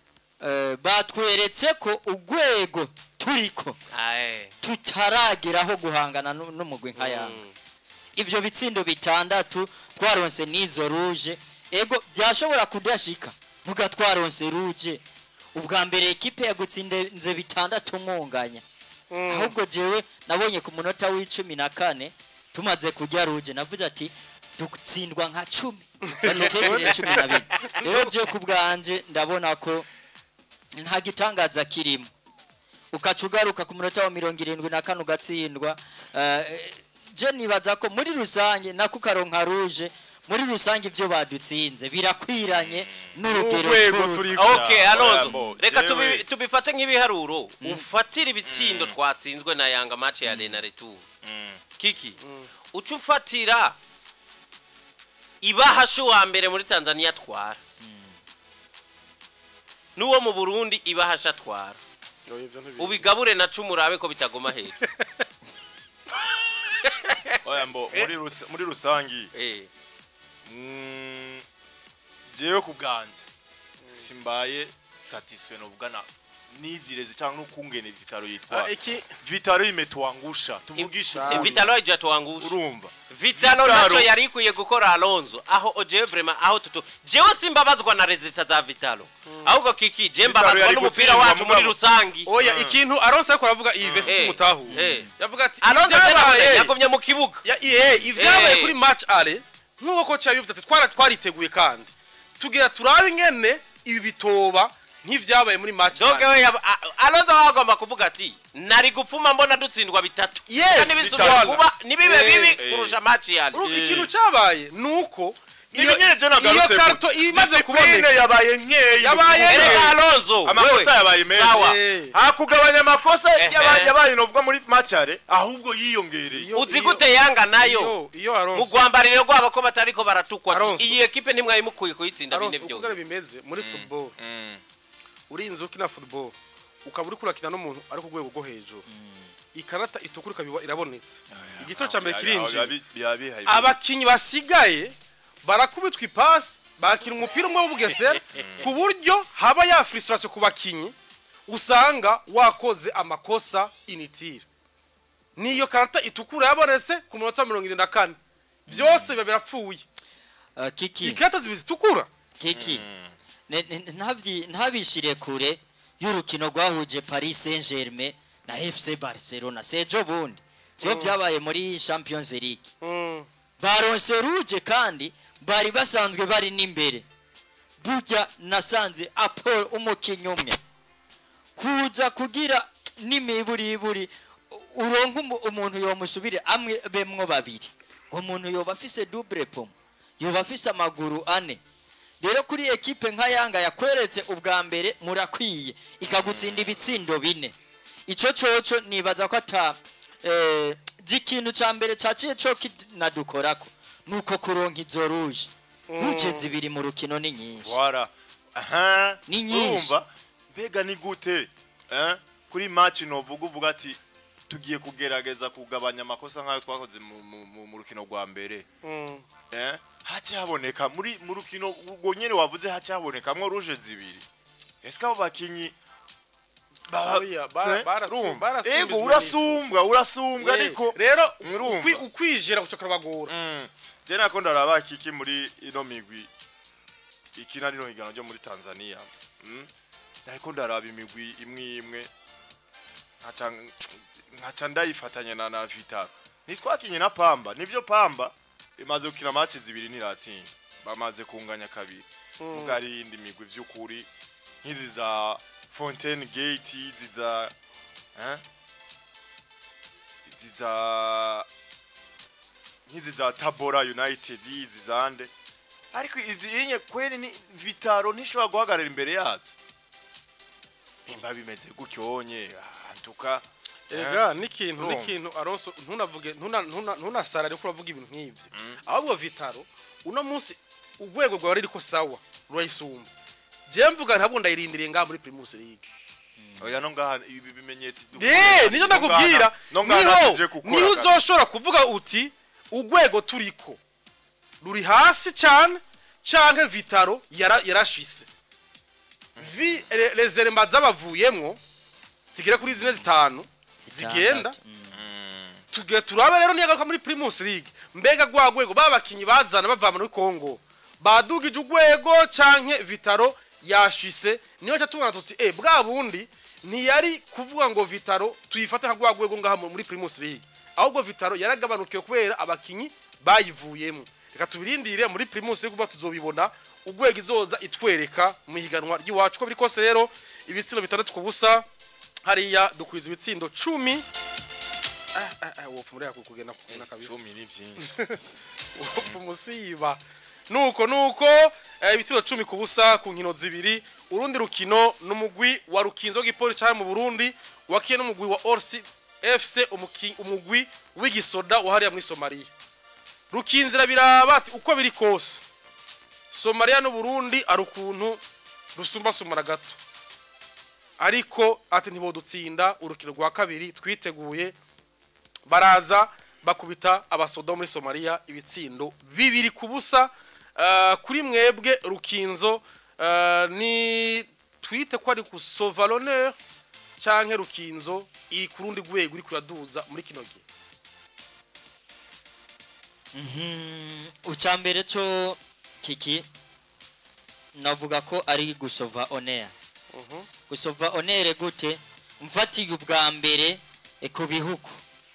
batweretse ko ugwego turiko tutarageraho guhangana n'umugwi nka Yanga ivyo bitsindo bitandatu twaronse nizo rouge ego byashobora kudashika muga twaronse rouge ubwa mbere equipe yagutsinze bitandatu munganya ahubwo jewe nabonye ku munota w'14 tumaze kujya rouge navuze ati dutsindwa nka 10 badutekere 12 rero je kubwanje ndabona ko nta gitangaza kirimo ukacugaruka ku munota wa 74 ugatsindwa je nibaza ko muri rusange nakukaronka rouge muri rusange ibyo badutsinze birakwiranye n'urugero N'urwego turi turi Okay, Alonso. Oya, Reka jewe. tubifate nk'ibiharuro. Ufatira ibitsindo twatsinzwe na Yanga match ya Arena Retour. Kiki. Uca ufatira ibahashu wa mbere muri Tanzania twara. Nuwo mu Burundi ibahasha twara. Ubigabure na cumu urabe ko bitagoma hejuru. oya mbo muri rusangi jewe ku bwanje simbaye satisfait no bugana nizireze cyangwa n'ukungene Vitalo yitwa Vitalo imetuangusha tuvugisha Vitalo haijatuangusha urumva Vitalo nacho yari ikwiye gukora Alonso aho oje vraiment aho tutu jewe simbabazwa na resultat za Vitalo ahubwo Kiki je mbabazwa n'umupira wacu muri rusangi oya ikintu Alonso ariko aravuga iyi vesti mutahu yavuga ati Alonso yagumye mu kibuga ivyabaye kuri match ale nkuko coach yabivuze ati twariteguye kandi tugira turabe ingene ibi bitoba nk'ivyabaye muri match doge we Alonso wagomba kuvuga ati nari gupfuma mbona dutsindwa bitatu kandi bisubira kuba nibibe bibi kurusha match yale ikintu cabaye nuko iyo karto imaze kuboneka yabaye nkeyi Alonso amakosa yabaye menshi hakugabanya amakosa yabaye novuga muri matchare ahubwo yiyongereye uzi gute Yanga nayo mu gwambarire rwabo ko batariko baratukwa iyi equipe nimwe yimukuye kuyitsinda bine byo ukugara bimeze muri football urinze ukina football ukaba uri kurakina n'umuntu ari ku rwego rwo hejuru ikarata itukura kabiwa irabonetse igito ca mbere kirinje abakinyi basigaye barakubitwa ipasi bakira umupira umwe w'ubugesera ku buryo haba ya frustration ku bakinyi usanga wakoze amakosa initira niyo karata itukura yabonetse ku munota 74 byose birapfuye Kiki ikarata zibitukura Kiki ntabishire kure y'urukino rwahuje Paris Saint-Germain na FC Barcelona sejo bundi cyo byabaye muri Champions League baronse ruje kandi bari basanzwe bari n'imbere burya nasanze Apol umukinyi umwe kuza kugira n'imiburiburi uronka umuntu yomusubire amwe bemwo babiri umuntu yoba afise double pom yoba afise amaguru ane rero kuri equipe nka Yanga yakweretse ubwa mbere murakwiye ikagutsinda ibitsindo bine ico coco nibaza ko ata gikintu ca mbere caciye co kinadukorako nuko kuronka izo ruje ruje zibiri mu rukino ni nyinshi wara aha ni nyinshi bega ni gute kuri match novuga uvuga ati tugiye kugerageza kugabanya amakosa nkayo twakoze mu rukino rwa mbere hacyaboneka mu rukino rwo nyene wavuze hacyabonekamwe ruje zibiri eska abo bakinyi ego urasumbwa ariko rero ukwijera gucokora bagura je nako ndaraba Kiki muri ino migwi ikina rino higano ryo muri Tanzania ariko ndaraba imigwi imwe nkaca ndayifatanya na Vitalo nitwakinye na Pamba nivyo Pamba imaze gukina match zibiri niratsinda bamaze kunganya kabiri mugari indi migwi vy'ukuri nkizi za Fountain Gate nkizi za Tabora United zizande ariko izinye kweli ni Vitalo nishobora guhagarara imbere yazo imba bimeze gucyonye antuka erega nikintu Alonso ntunavuge ntunasara ariko uravuga ibintu nk'ivyo ahubwo Vitalo uno munsi ugwego rwa riri ko sawa rwayisumba je mvuga ntabwo ndayirindiriye ngaha muri Primus League oya no ngaha ibi bimenyetsi nizo ndakubwira niho uzoshora kuvuga uti ugwego turiko ruri hasi cyane canke Vitalo yarashise les elements zabavuyemwo tigera kuri zine zitanu zigenda tugiye turabe rero niyaga muri Primus League mbega gwagwego babakinyi bazana bavana muri Kongo badugije ugwego canke Vitalo yashise niyo cyatubona tuti bwa bundi ntiyari kuvuga ngo Vitalo tuyifate nka gwagwego ngaha muri Primus League ahubwo Vitalo yaragabanukiye kubera abakinyi bayivuyemo reka tubirindire muri Primus League kuba tuzobibona ugwego izoza itwereka mu higanwa ry'iwacu ko biri kose rero ibitsino bitandatu kubusa hariya dukwiza ibitsindo 10 wopfa muri yakugena kugena kabisa 10 ni byinshi wopfa musiba nuko ibitiro 10 ku busa ku nkino zibiri urundi rukino numugwi wa Rukinzo Gipoli cyane mu Burundi wakiye numugwi wa Orsi FC umugwi w'igisoda wahariya muri Somalia Rukinzira birabati uko biri kose Somalia no Burundi arukuntu rusumba sumara gato ariko ati ntibodutsinda urukino rwa kabiri twiteguye baraza bakubita abasoda muri Somalia ibitsindo bibiri kubusa kuri mwebwe Rukinzo ni twite ko ari ku Sauvalonneur canke Rukinzo iri kurundi gwego uri kuraduza muri kino gihe ucambere cyo kiki navuga ko ari gusova honor gusova honor gute mfatiye ubwa mbere ku bihugu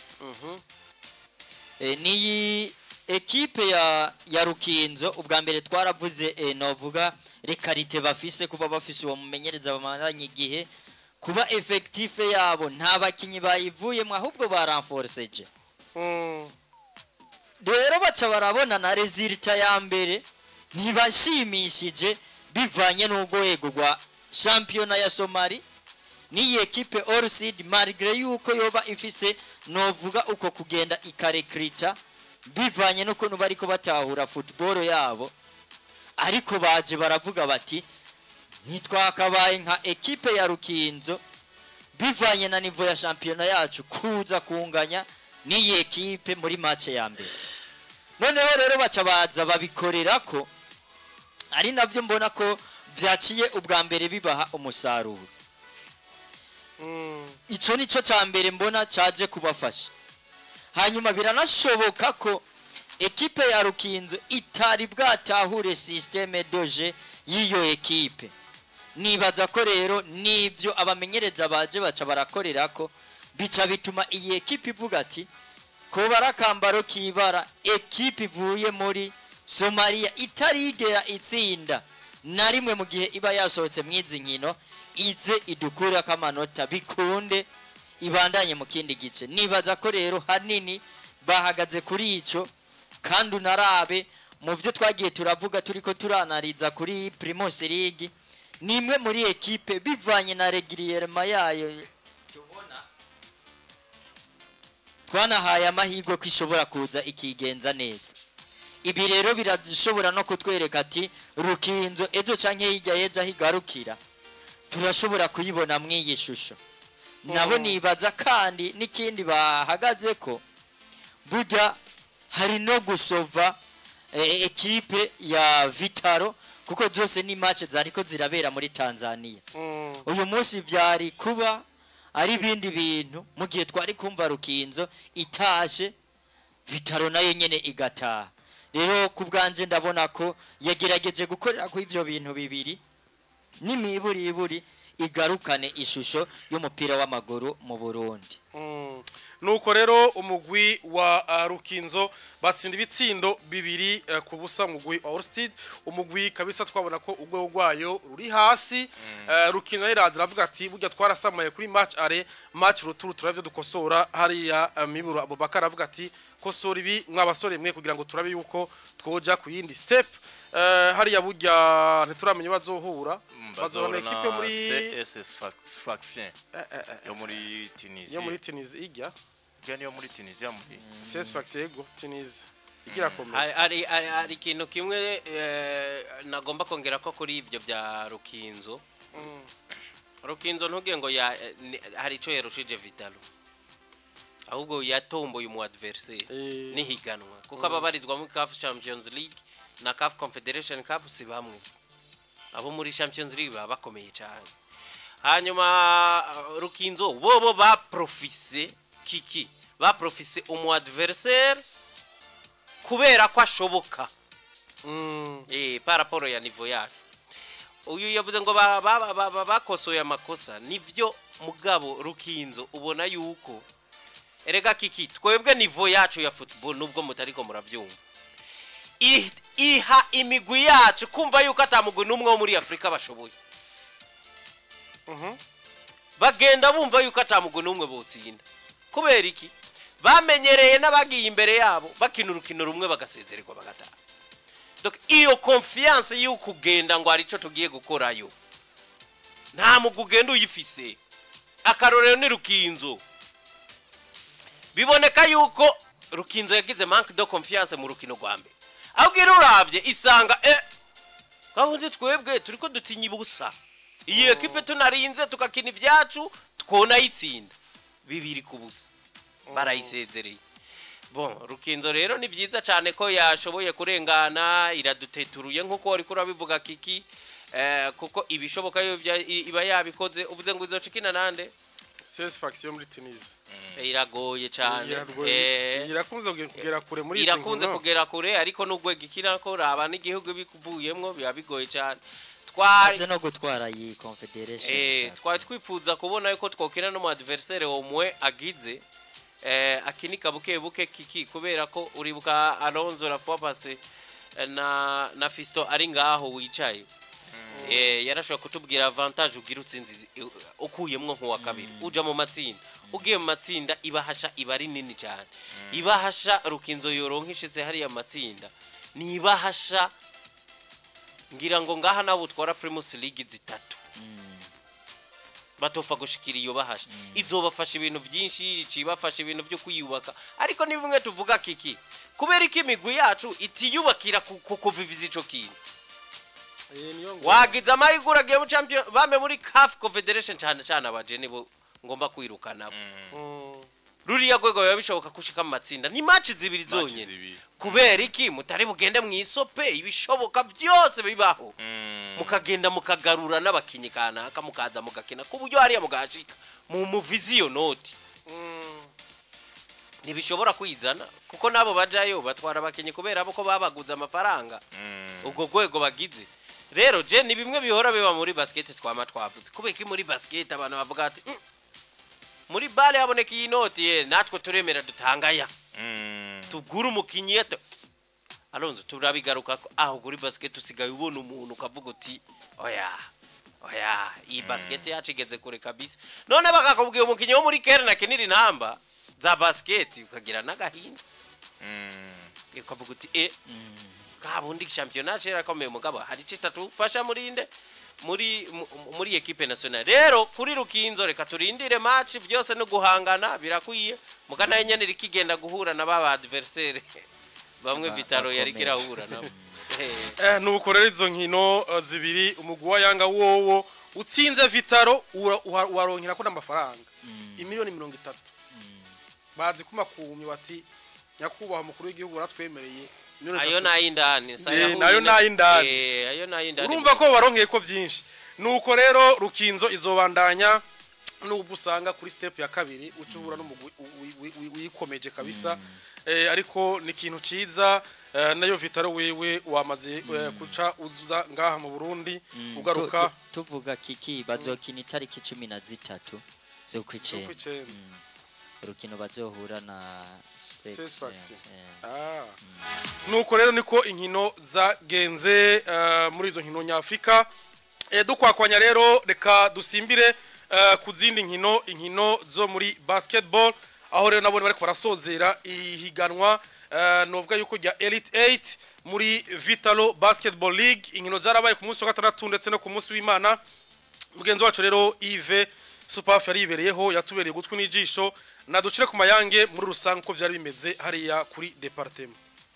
ni ekipe ya Rukinzo ubwa mbere twaravuze novuga rekarite bafise kuba bafise uwo mumenyereza bamaranye igihe kuba effective yabo nta bakinyi bayivuyemo ahubwo baranforceje rero baca barabona na resultat ya mbere ntibashimishije bivanye n'urwego rwa champion ya Somali ni ekipe Orsid malgré yuko yoba ifise novuga uko kugenda ikarekrita bivanye no kuntu bariko batahura football yabo ariko baje baravuga bati nitwakabaye nka ekipe ya Rukinzo bivanye na niveau ya champion yacu kuza kunganya ni ekipe muri match ya mbere noneho rero baca baza babikorera ko ari navyo mbona ko vyaciye ubwa mbere bibaha umusaruro ico nico ca mbere mbona caje kubafasha hanyuma biranashoboka ko ekipe ya Rukinzo itari bwatahure systeme doje yiyo ekipe nibaza ko rero nivyo abamenyereza baje baca barakorera ko bica bituma iyi ekipe ivuga ati ko barakambaro kibara ekipe ivuye muri Somalia itarigera itsinda na rimwe mu gihe iba yasohotse mwizi nkino ize idukura kamanota bikunde ibandanye mu kindi gice nibaza ko rero hanini bahagaze kuri ico kandi unarabe mu byo twagiye turavuga turiko turanariza kuri Primus League nimwe muri ekipe bivanye na regulierement yayo tubona twanahaye amahirwe ko ishobora kuza ikigenza neza ibi rero birashobora no kutwereka ati Rukinzo ejo canke hirya yeja higarukira turashobora kuyibona mwiyi shusho nabo nibaza kandi nikindi bahagaze ko burya hari no gusova ekipe ya Vitaro kuko zose ni match zariko zirabera muri Tanzania uyu munsi byari kuba ari bindi bintu mu gihe twari kumva Rukinzo itashe Vitaro nayo nyene igataha rero kubwanje ndabona ko yagerageje gukorera ku ivyo bintu bibiri n'imiburi igarukane ishusho y'umupira w'amaguru mu Burundi nuko rero umugwi wa Rukinzo batsinda ibitsindo bibiri ku busa umugwi wa Orstid umugwi kabisa twabona ko ugwe rwayo ruri hasi Rukinzo iraza ravuga ati burya twarasamaye kuri match are match ruturu turavyo dukosora hariya Miburu Abubakar avuga ati kosora ibi mwabasore mwe kugira ngo turabe yuko twoja ku yindi step hariya burya ntituramenye bazohura bazora equipe muri CSS Faction yo muri Tunisia ijya Gani yo muri Tunisia muri CS Faction yego Tunisia igira komera ari kintu kimwe nagomba kongera ko kuri ivyo bya Rukinzo Rukinzo ntuge ngo hari ico yerushije Vitalo ahubwo yatomboye umu adversaire nihiganwa kuko ababarizwa muri CAF Champions League na CAF Confederation Cup si bamwe abo muri Champions League baba bakomeye cyane hanyuma Rukinzo bobo ba profise kiki ba profise umu adversaire kubera ko ashoboka par rapport ya niveau yacu uyu yavuze ngo bakosoye amakosa nivyo mugabo Rukinzo ubona yuko erega kiki twebwe niveau yacu ya football nubwo mutariko muravyumva iha imigwi yacu kumva yuko atamugwi numwe wo muri Afrika bashoboye bagenda bumva yuko atamugwi numwe botsinda kubera iki bamenyereye n'abagiye imbere yabo bakina urukino rumwe bagasezererwa bagataha. Donc iyo confiance y'uko ugenda ngo hari ico tugiye gukorayo nta mugugenda uyifise. Akarorero ni Rukinzo, biboneka yuko Rukinzo yagize manque de confiance mu rukino rwa mbere, abwira uravye isanga kabundi twebwe turiko dutinya ibusa, iyi equipe tunarinze tukakina ivyacu twona yitsinda 2-0 barayisezereye. Bon, Rukinzo rero ni byiza cyane ko yashoboye kurengana, iraduteturuye nkuko uri kurabivuga Kiki, kuko ibishoboka yo iba yabikoze. Uvuze ngo izocikina nande satisfaction muri Tunisia iragoye cyane, irakunze kugera kure muri irakunze kugera kure, ariko nubwo gikina ko raba n'igihugu bikuvuyemwo biba bigoye cyane. Twari no gutwara iyi confederation twari twifuza kubona yuko twokina no mu adversaire omwe agize akinika buke Kiki, kubera ko uribuka Alonso la fois passé na Fisto ari ngaho wicaye. Yarashobora kutubwira avantage ugira utsinzi ukuyemwo nko wa kabiri uja mu matsinda. Ugiye mu matsinda ibahasha iba ari nini cyane. Ibahasha Rukinzo yoronkishitse hari ya matsinda ni ibahasha ngira ngo ngaha nabo twara Primus League zitatu batofa gushikira iyo bahasha. Izobafasha ibintu byinshi, cibafasha ibintu byo kuyubaka. Ariko ni bimwe tuvuga Kiki, kubera iki imigwi yacu itiyubakira kuviviza ico kintu. Wagize amahigura agiye mu champion bame muri CAF Confederation cyane cyane abajene bo ngomba kwirukana ruriya gwego yabishoboka kushika mu matsinda ni match zibiri zonyene. Kubera iki mutari bugende mu isope ibishoboka byose bibaho, mukagenda mukagarura n'abakinyi kanaka mukaza mugakina ku buryo hariya mugashika mu vision note ntibishobora kwizana, kuko nabo bajayo batwara abakinyi kubera abo ko babaguza amafaranga ubwo gwego bagize. Rero je ni bimwe bihora biba muri basket twama twavuze, kubera iki muri basket abantu bavuga ati muri bale haboneka iyi noti natwe turemera dutangaya tugura umukinyi yeto Alonso turabigaruka aho kuri basket usigaye ubona umuntu ukavuga uti oya iyi basket yacigeze kure kabisa. None bakakubwiye umukinyi wo muri Kerne akinira intamba za basket ukagira nagahinda ukavuga uti kabundi championnat era komeye mugabo hari citatu fasha murinde muri equipe nationale. Rero kuri Rukinzo reka turindire match byose no guhangana birakwiye mugana yenyene rikigenda guhura na baba adversaire bamwe Vitalo yari kirahura nabo. Nuko rero izo nkino zibiri umugwi wa Yanga wowo utsinze Vitalo waronkera ko n'amafaranga imiliyoni 30 bazi kumakumye bati nyakubaha mukuru w'igihugu baratwemereye ayo nayindani nayo nayindani ayo nayindani urumva ko baronkeye ko byinshi. Nuko rero Rukinzo izobandanya n'ubwo usanga kuri step ya kabiri ucubura n'umugwi wikomeje kabisa, ariko ni ikintu ciza. Nayo Vitalo wewe wamaze kuca uza ngaha mu Burundi ugaruka tuvuga Kiki bazokina itariki 13 zo kwicenda urukino bazohura na nuko rero niko inkino zagenze muri izo nkino nyafrika. Dukwakwanya rero reka dusimbire ku zindi inkino zo muri basketball, aho rero nabone bariko barasozera ihiganwa novuga yuko rya Elite 8 muri Vitalo Basketball League. Inkino zarabaye ku munsi wa gatandatu ndetse no ku munsi w'Imana. Mugenzi wacu rero Yves Superf yaribereyeho yatubereye gutwi n'ijisho na ducire ku mayange muri rusange ko byari bimeze hariya kuri departement.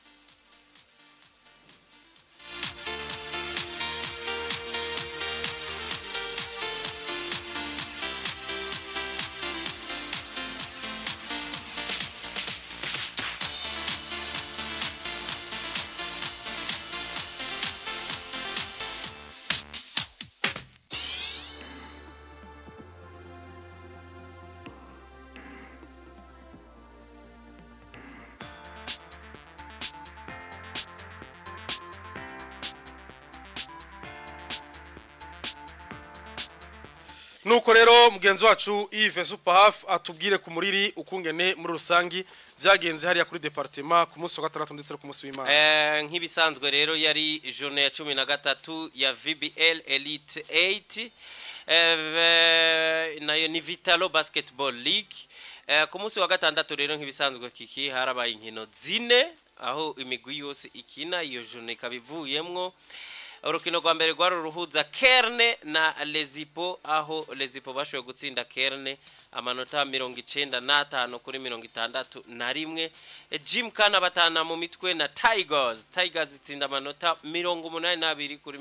Nuko rero mugenzi wacu Yves Superf atubwire ku muriri ukungene muri rusangi byagenze hariya kuri departement ku munsi wa gatandatu ndetse no ku munsi w'Imana. Nk'ibisanzwe rero yari journée ya 13 ya VBL Elite 8 nayo ni Vitalo Basketball League. ku munsi wa gatandatu rero nk'ibisanzwe kiki harabaye inkino zine aho imigwi yose ikina iyo journée kabivuyemwo urukino rwa mbere rwari ruhuza Kerne na Lezipo aho Lezipo bashoboye gutsinda Kerne amanota 95 kuri 61 Gymkhana batana mu mitwe na Tigers itsinda amanota 82 kuri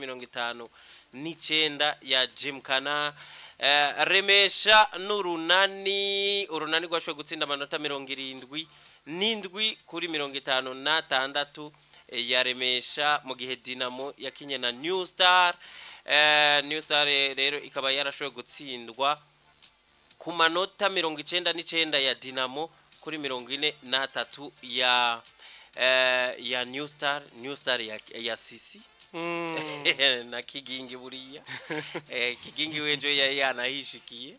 59 ya Gymkhana Remesha n'urunani rwashoboye gutsinda amanota 77 kuri 56 ya Remesha mu gihe Dinamo yakinye na New Star rero ikaba yarashoboye gutsindwa ku manota 99 ya Dinamo kuri 43 ya New Star ya Sisi na Kigingi buriya Kigingi wejo yanahishikiye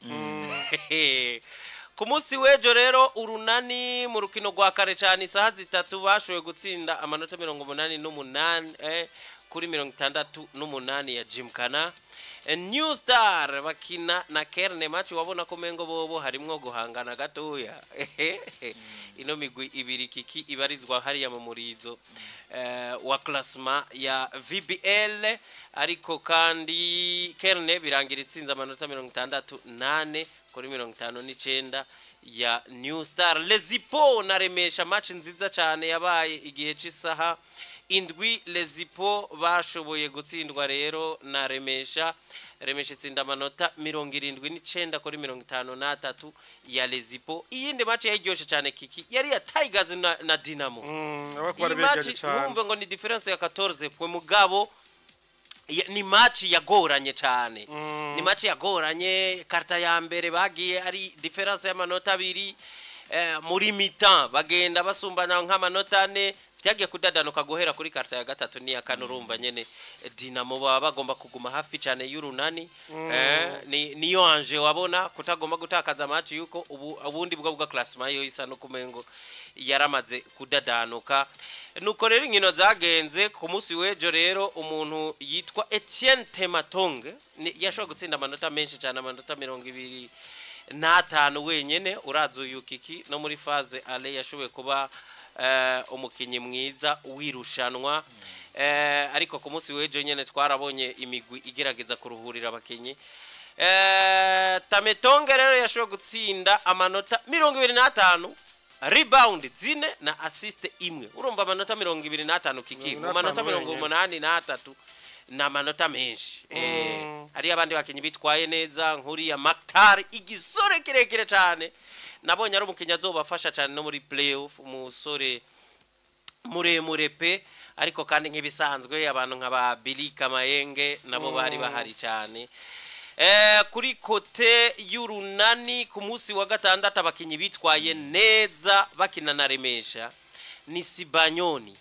ku munsi wejo rero urunani mu rukino rwa kare cyane isaha zitatu bashoboye gutsinda amanota 88 kuri 68 ya Gymkhana New Star bakina na Kerne match wabona ko mengo bobo harimwo guhangana gatoya ino migwi ibiri kiki ibarizwa hariya mu murizo wa classement ya VBL ariko kandi Kerne birangira itsinze amanota 68 kuri 59 ya New Star Lezipo na Remesha match nziza cyane yabaye igihe cy'isaha indwi Lezipo bashoboye gutsindwa rero na Remesha itsinda amanota 79 kuri 53 ya Lezipo iyindi match yaryoshe cyane kiki yari ya Tigers na Dinamo wumve ngo ni difference ya 14 pwe mugabo ni match yagoranye cyane ni match yagoranye karta ya mbere bagiye ari difference y'amanota 2 muri mitan bagenda basumbana nk'amanota 4 byagiye kudadanuka guhera kuri karta ya gatatu ni ya kane urumva nyene Dinamo baba bagomba kuguma hafi cyane y'urunani niyo anje wabona kutagomba gutakaza match yuko ubundi bwa classement yo isa no kumengo yaramaze kudadanuka nuko rero inkino zagenze ku munsi wejo rero umuntu yitwa Etienne Tematonge yashobora gutsinda amanota menshi cyane amanota 25 wenyene urazuye kiki no muri phase ale yashoboye kuba umukinyi mwiza wirushanwa ariko ku munsi wejo nyene twarabonye imigwi igerageza kuruhurira abakinyi Tametonge rero yashoboye gutsinda amanota 25 rebound zine na assist imwe urumva amanota 25 kiki mu manota 83 na manota menshi ari abandi bakinyi bitwaye neza nkuri ya Maktar igisore kirekire cyane nabonye ari umukinya azobafasha cyane no muri playoff umusore muremure pe ariko kandi nk'ibisanzwe abantu nk'aba Billy Kamayenge nabo bari bahari cyane kuri kote y'urunani ku munsi wa gatandatu abakinyi bitwaye neza bakina na Remesha ni Sibanyoni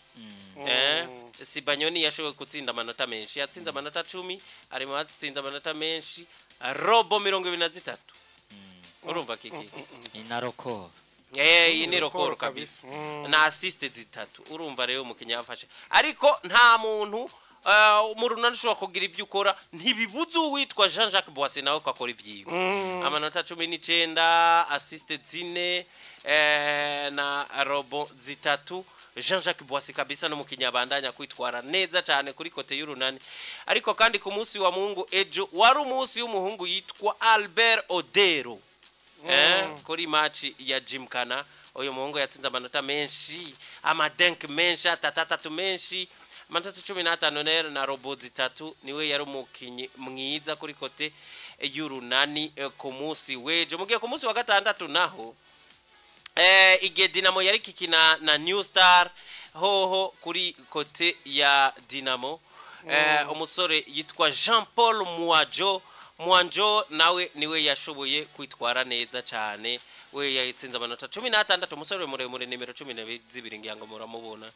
Sibanyoni yashoboye gutsinda amanota menshi yatsinze amanota 10 arimo atsinze amanota menshi robo 23 urumva kiki inaroko ini rokoro kabisa na assist zitatu urumva rero umukinya yafashe ariko nta muntu mu runani ushobora kugira ibyo ukora ntibibuze uwitwa Jean-Jacques Boissy nawe akora ibyiwe amanota 19 assist zine na robo zitatu Jean-Jacques Boissy kabisa no mukinya bandanya kwitwara neza cyane kuri kote y'urunani ariko kandi ku munsi wa Mungu ejo wari umunsi w'umuhungu yitwa Albert Odero kuri match ya Gymkhana uyu muhungu yatsinze amanota menshi amadenk menshi atatatu menshi amanota 15 na robo zitatu niwe yari umukinyi mwiza kuri kote y'urunani ku munsi wejo mugiye ku munsi wa gatandatu naho igihe Dinamo yari kikina na New Star hoho kuri kote ya Dinamo umusore yitwa Jean Paul Mwanjo nawe niwe yashoboye kwitwara neza cyane we yatsinze amanota 16 umusore muremure nimero 12 ngiyango muramubona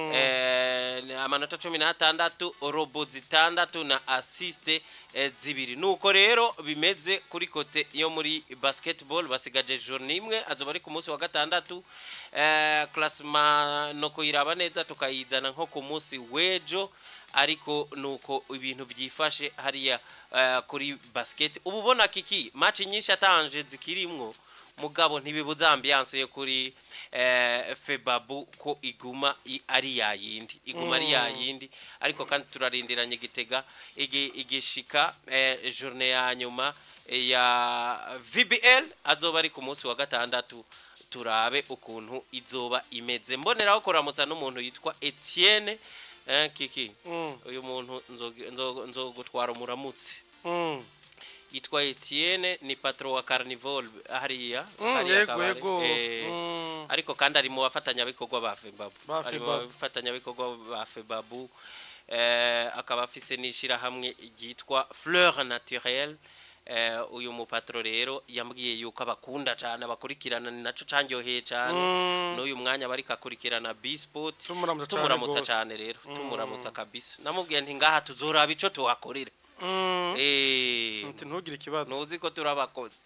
amanota 16 robo zitandatu na assist zibiri nuko rero bimeze kuri kote yo muri basketball basigaje journée imwe azoba ari ku munsi wa gatandatu classement no kuyiraba neza tukayizana nko ku munsi wejo ariko nuko ibintu byifashe hariya kuri basket ububona kiki match nyinshi atanje zikirimwo mugabo ntibibuza ambiance yo kuri Febabu ko iguma ari yayindi ariko kandi turarindiranye Gitega igishika journée ya nyuma ya VBL azoba ari ku munsi wa gatandatu turabe ukuntu izoba imeze mboneraho koramutsa n'umuntu yitwa Etienne kiki uyu muntu nzogutwara umuramutsi yitwa Etienne ni patron wa Carnival hariya yego ariko kandi ari mu bafatanya bikorwa ba Febabu ari mu bafatanya bikorwa ba Febabu akaba afise nishira hamwe yitwa Fleur Naturelle uyu mupatro rero yambwiye yuko abakunda cyane abakurikirana naco cangyoheye cyane n'uyu mwanya bari kakurikirana B-Sport tumuramutsa cyane rero tumuramutsa kabisa namubwiye nti ngaha tuzoraba ico tuhakorera ntugire ikibazo nuzi ko turabakoze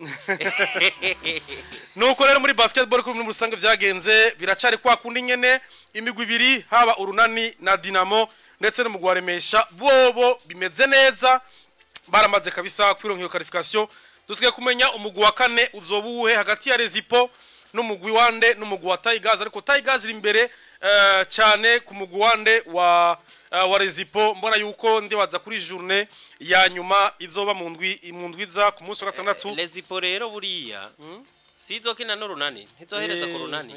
nuko rero muri basketball kuri muri rusange vyagenze biracari kwa kundi nyene imigwi ibiri haba urunani na Dinamo ndetse no mugwaremesha bobo bimeze neza baramaze kabisa kwironkyo qualification dusigaye kumenya umugwi wa kane uzobuhe hagati ya Rezipo n'umugwi wande n'umugwi wa Tigers ariko Tigers iri imbere cyane ku mugwi wande wa Rezipo mbona yuko ndibaza kuri journée ya nyuma izoba mu ndwiza ku munsi wa gatandatu Rezipo rero buriya sizokina n'urunani ntizohereza ku runani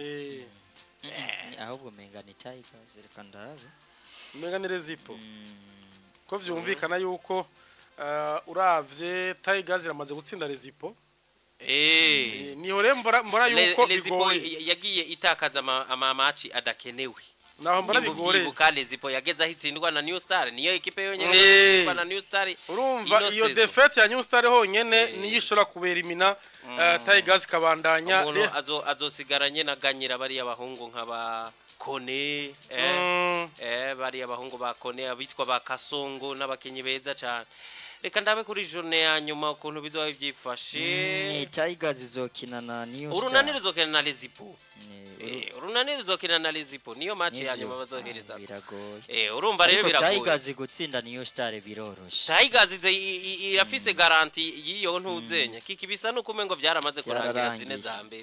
ahubwo menga ni Tigers reka ndabe menga ni Rezipo ko vyumvikana yuko uravye Tigers iramaze gutsinda Rezipo niho rero mbona yuko bigoye yagiye itakaza ama match adakenewe naho mbona bigore ibuka Rezipo yageza hitsindwa na New Star niyo ekipe yonyene na New Star urumva iyo defete ya New Star honyene niyishora kubera imina Tigers kabandanya azosigaranye na ganyira bari abahungu nk'aba Kone bari abahungu ba Kone abitwa ba Kasongo n'abakenyi beza cyane reka ndabe kuri journée ya nyuma ukuntu bizoba byifashe Tigers izokina na New Star urunani ruzokina na Rezipo urunani ruzokina na Rezipo niyo match ya nyuma bazohereza biragoye urumva rero biragoye Tigers gutsinda New Star biroroshe Tigers irafise garanti yiyo ntuzenya kikibisa nuko umengo byaramaze kurangira zine za mbere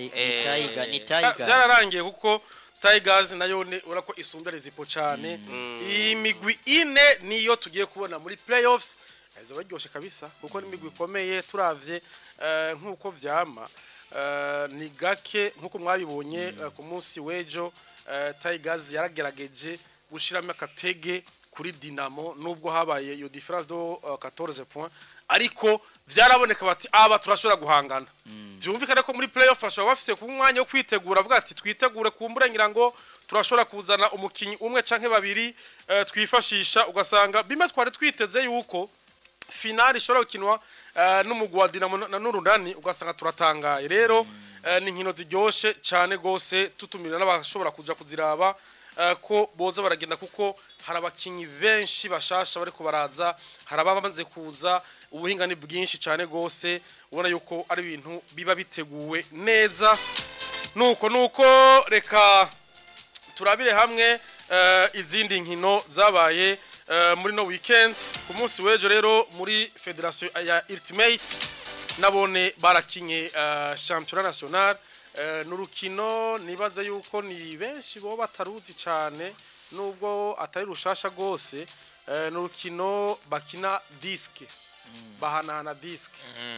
ni Tigers byararangiye kuko Tigers nayo urako isumbya Rezipo cyane imigwi ine niyo tugiye kubona muri playoffs baryoshe kabisa kuko n'imigwi ikomeye turavye nkuko vyama ni gake nkuko mwabibonye ku munsi wejo Tigers yaragerageje gushiramo akatege kuri Dinamo nubwo habaye iyo difference do 14 points ariko vyaraboneka bati aba turashobora guhangana byumvikana ko muri playoff ashobora bafise ku mwanya wo kwitegura avuga ati twitegure kumburengira ngo turashobora kuzana umukinyi umwe canke babiri twifashisha ugasanga bime twari twiteze yuko final ishobora gukinwa n'umugwi wa Dinamo na n'urunani ugasanga turatangaye rero ni nkino ziryoshe cyane gose tutumira n'abashobora kuja kuziraba ko boza baragenda kuko hari abakinyi benshi bashasha bariko baraza harabamaze kuza ubuhinga ni bwinshi cyane gose ubona yuko ari ibintu biba biteguwe neza nuko reka turabire hamwe izindi nkino zabaye muri no weekend ku munsi wejo rero muri Federation ya Ultimate nabone barakinye championnat national n'urukino nibaza yuko ni benshi bo bataruzi cyane nubwo atari rushasha gose n'urukino bakina disque bahanahana disque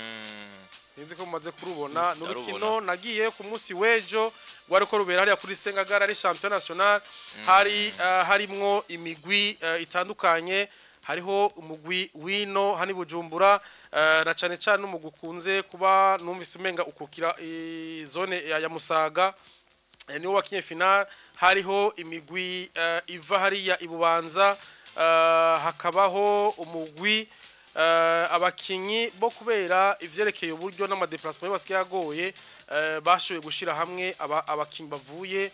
nzi ko mumaze kurubona n'urukino nagiye ku munsi wejo wariko rubera hariya kuri Sengagara ari championnat national harimwo imigwi itandukanye hariho umugwi wino hani Bujumbura na cyane cyane umugwi kunze kuba numvise umenga ukukira zone ya Musaga niwo wakinye final hariho imigwi iva hariya ibubanza hakabaho umugwi abakinyi bo kubera ivyerekeye uburyo n'amadeplacement basigaye yagoye bashoboye gushira hamwe abakinyi bavuye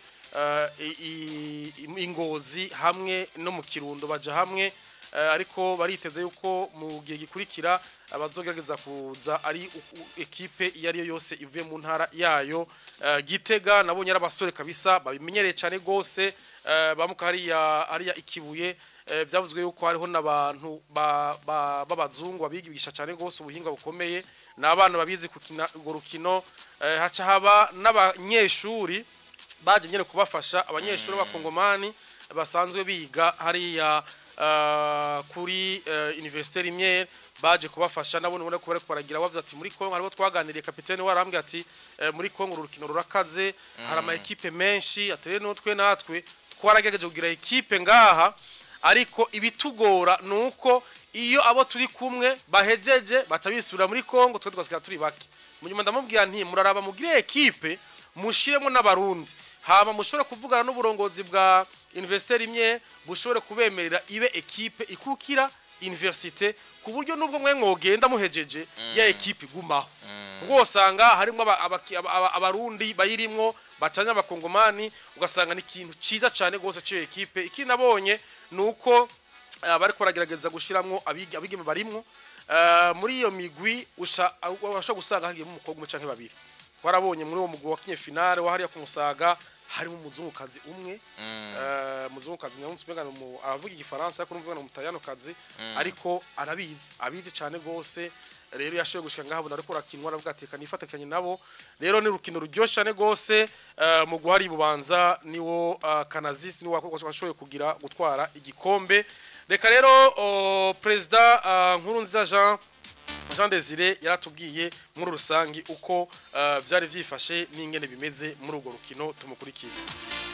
ingozi hamwe no mu Kirundo baja hamwe ariko bariteze yuko mu gihe gikurikira abazogerageza kuza ari ekipe yari yose ivuye mu ntara yayo Gitega nabonye ari abasore kabisa babimenyereye cyane gose bamuka hariya Ikibuye byavuzwe yuko hariho n'abantu b'abazungu babigisha cyane gose ubuhinga bukomeye n'abana babizi kukina urwo rukino haca haba n'abanyeshuri baje nyene kubafasha abanyeshuri b'abakongomani basanzwe biga hariya kuri Université Rimwe baje kubafasha nabo none ko bariko baragira bavuze ati muri Kongo hariho twaganiriye kapitene warambye ati muri Kongo urukino rurakaze hari ama equipe menshi atere notwe natwe twaragejeje kugira equipe ngaha ariko ibitugora nuko iyo abo turi kumwe bahejeje batabisubira muri Kongo twe twasika turi baki munyuma ndamubwira nti muraraba mugire equipe mushiremo n'abarundi haba mushobora kuvugana n'uburongozi bwa Université Rimwe bushobore kubemerera ibe equipe ikukira université ku buryo nubwo mwe mwogenda muhejeje ya equipe gumaho ngo usanga harimo abarundi bayirimwo batanya abakongomani ugasanga ni ikintu ciza cyane gose cyo equipe ikinabonye nuko bariko baragerageza gushiramwo abigeme barimwo muri iyo migwi usha gusanga hagiye mu mukobwa canke babiri warabonye muri uwo mugwi wa kinye finale wa hariya ku Musaga harimo umuzungukazi umwe muzungukazi nyamutse mbengana mu avuga igifaransa ariko numvugana mu Tayano kazi ariko abizi cyane gose rero yashoye gushika ngaho ariko rakinwa aravuga ati kanifatakanye nabo rero ni rukino ruryoshye cyane gose mu guhari bubanza niwo Kanazisi ni wako washoye kugira gutwara igikombe reka rero president Nkurunziza Jean Desire yaratubwiye muri rusangi uko byari byifashe n'ingene bimeze muri urwo rukino tumukurikira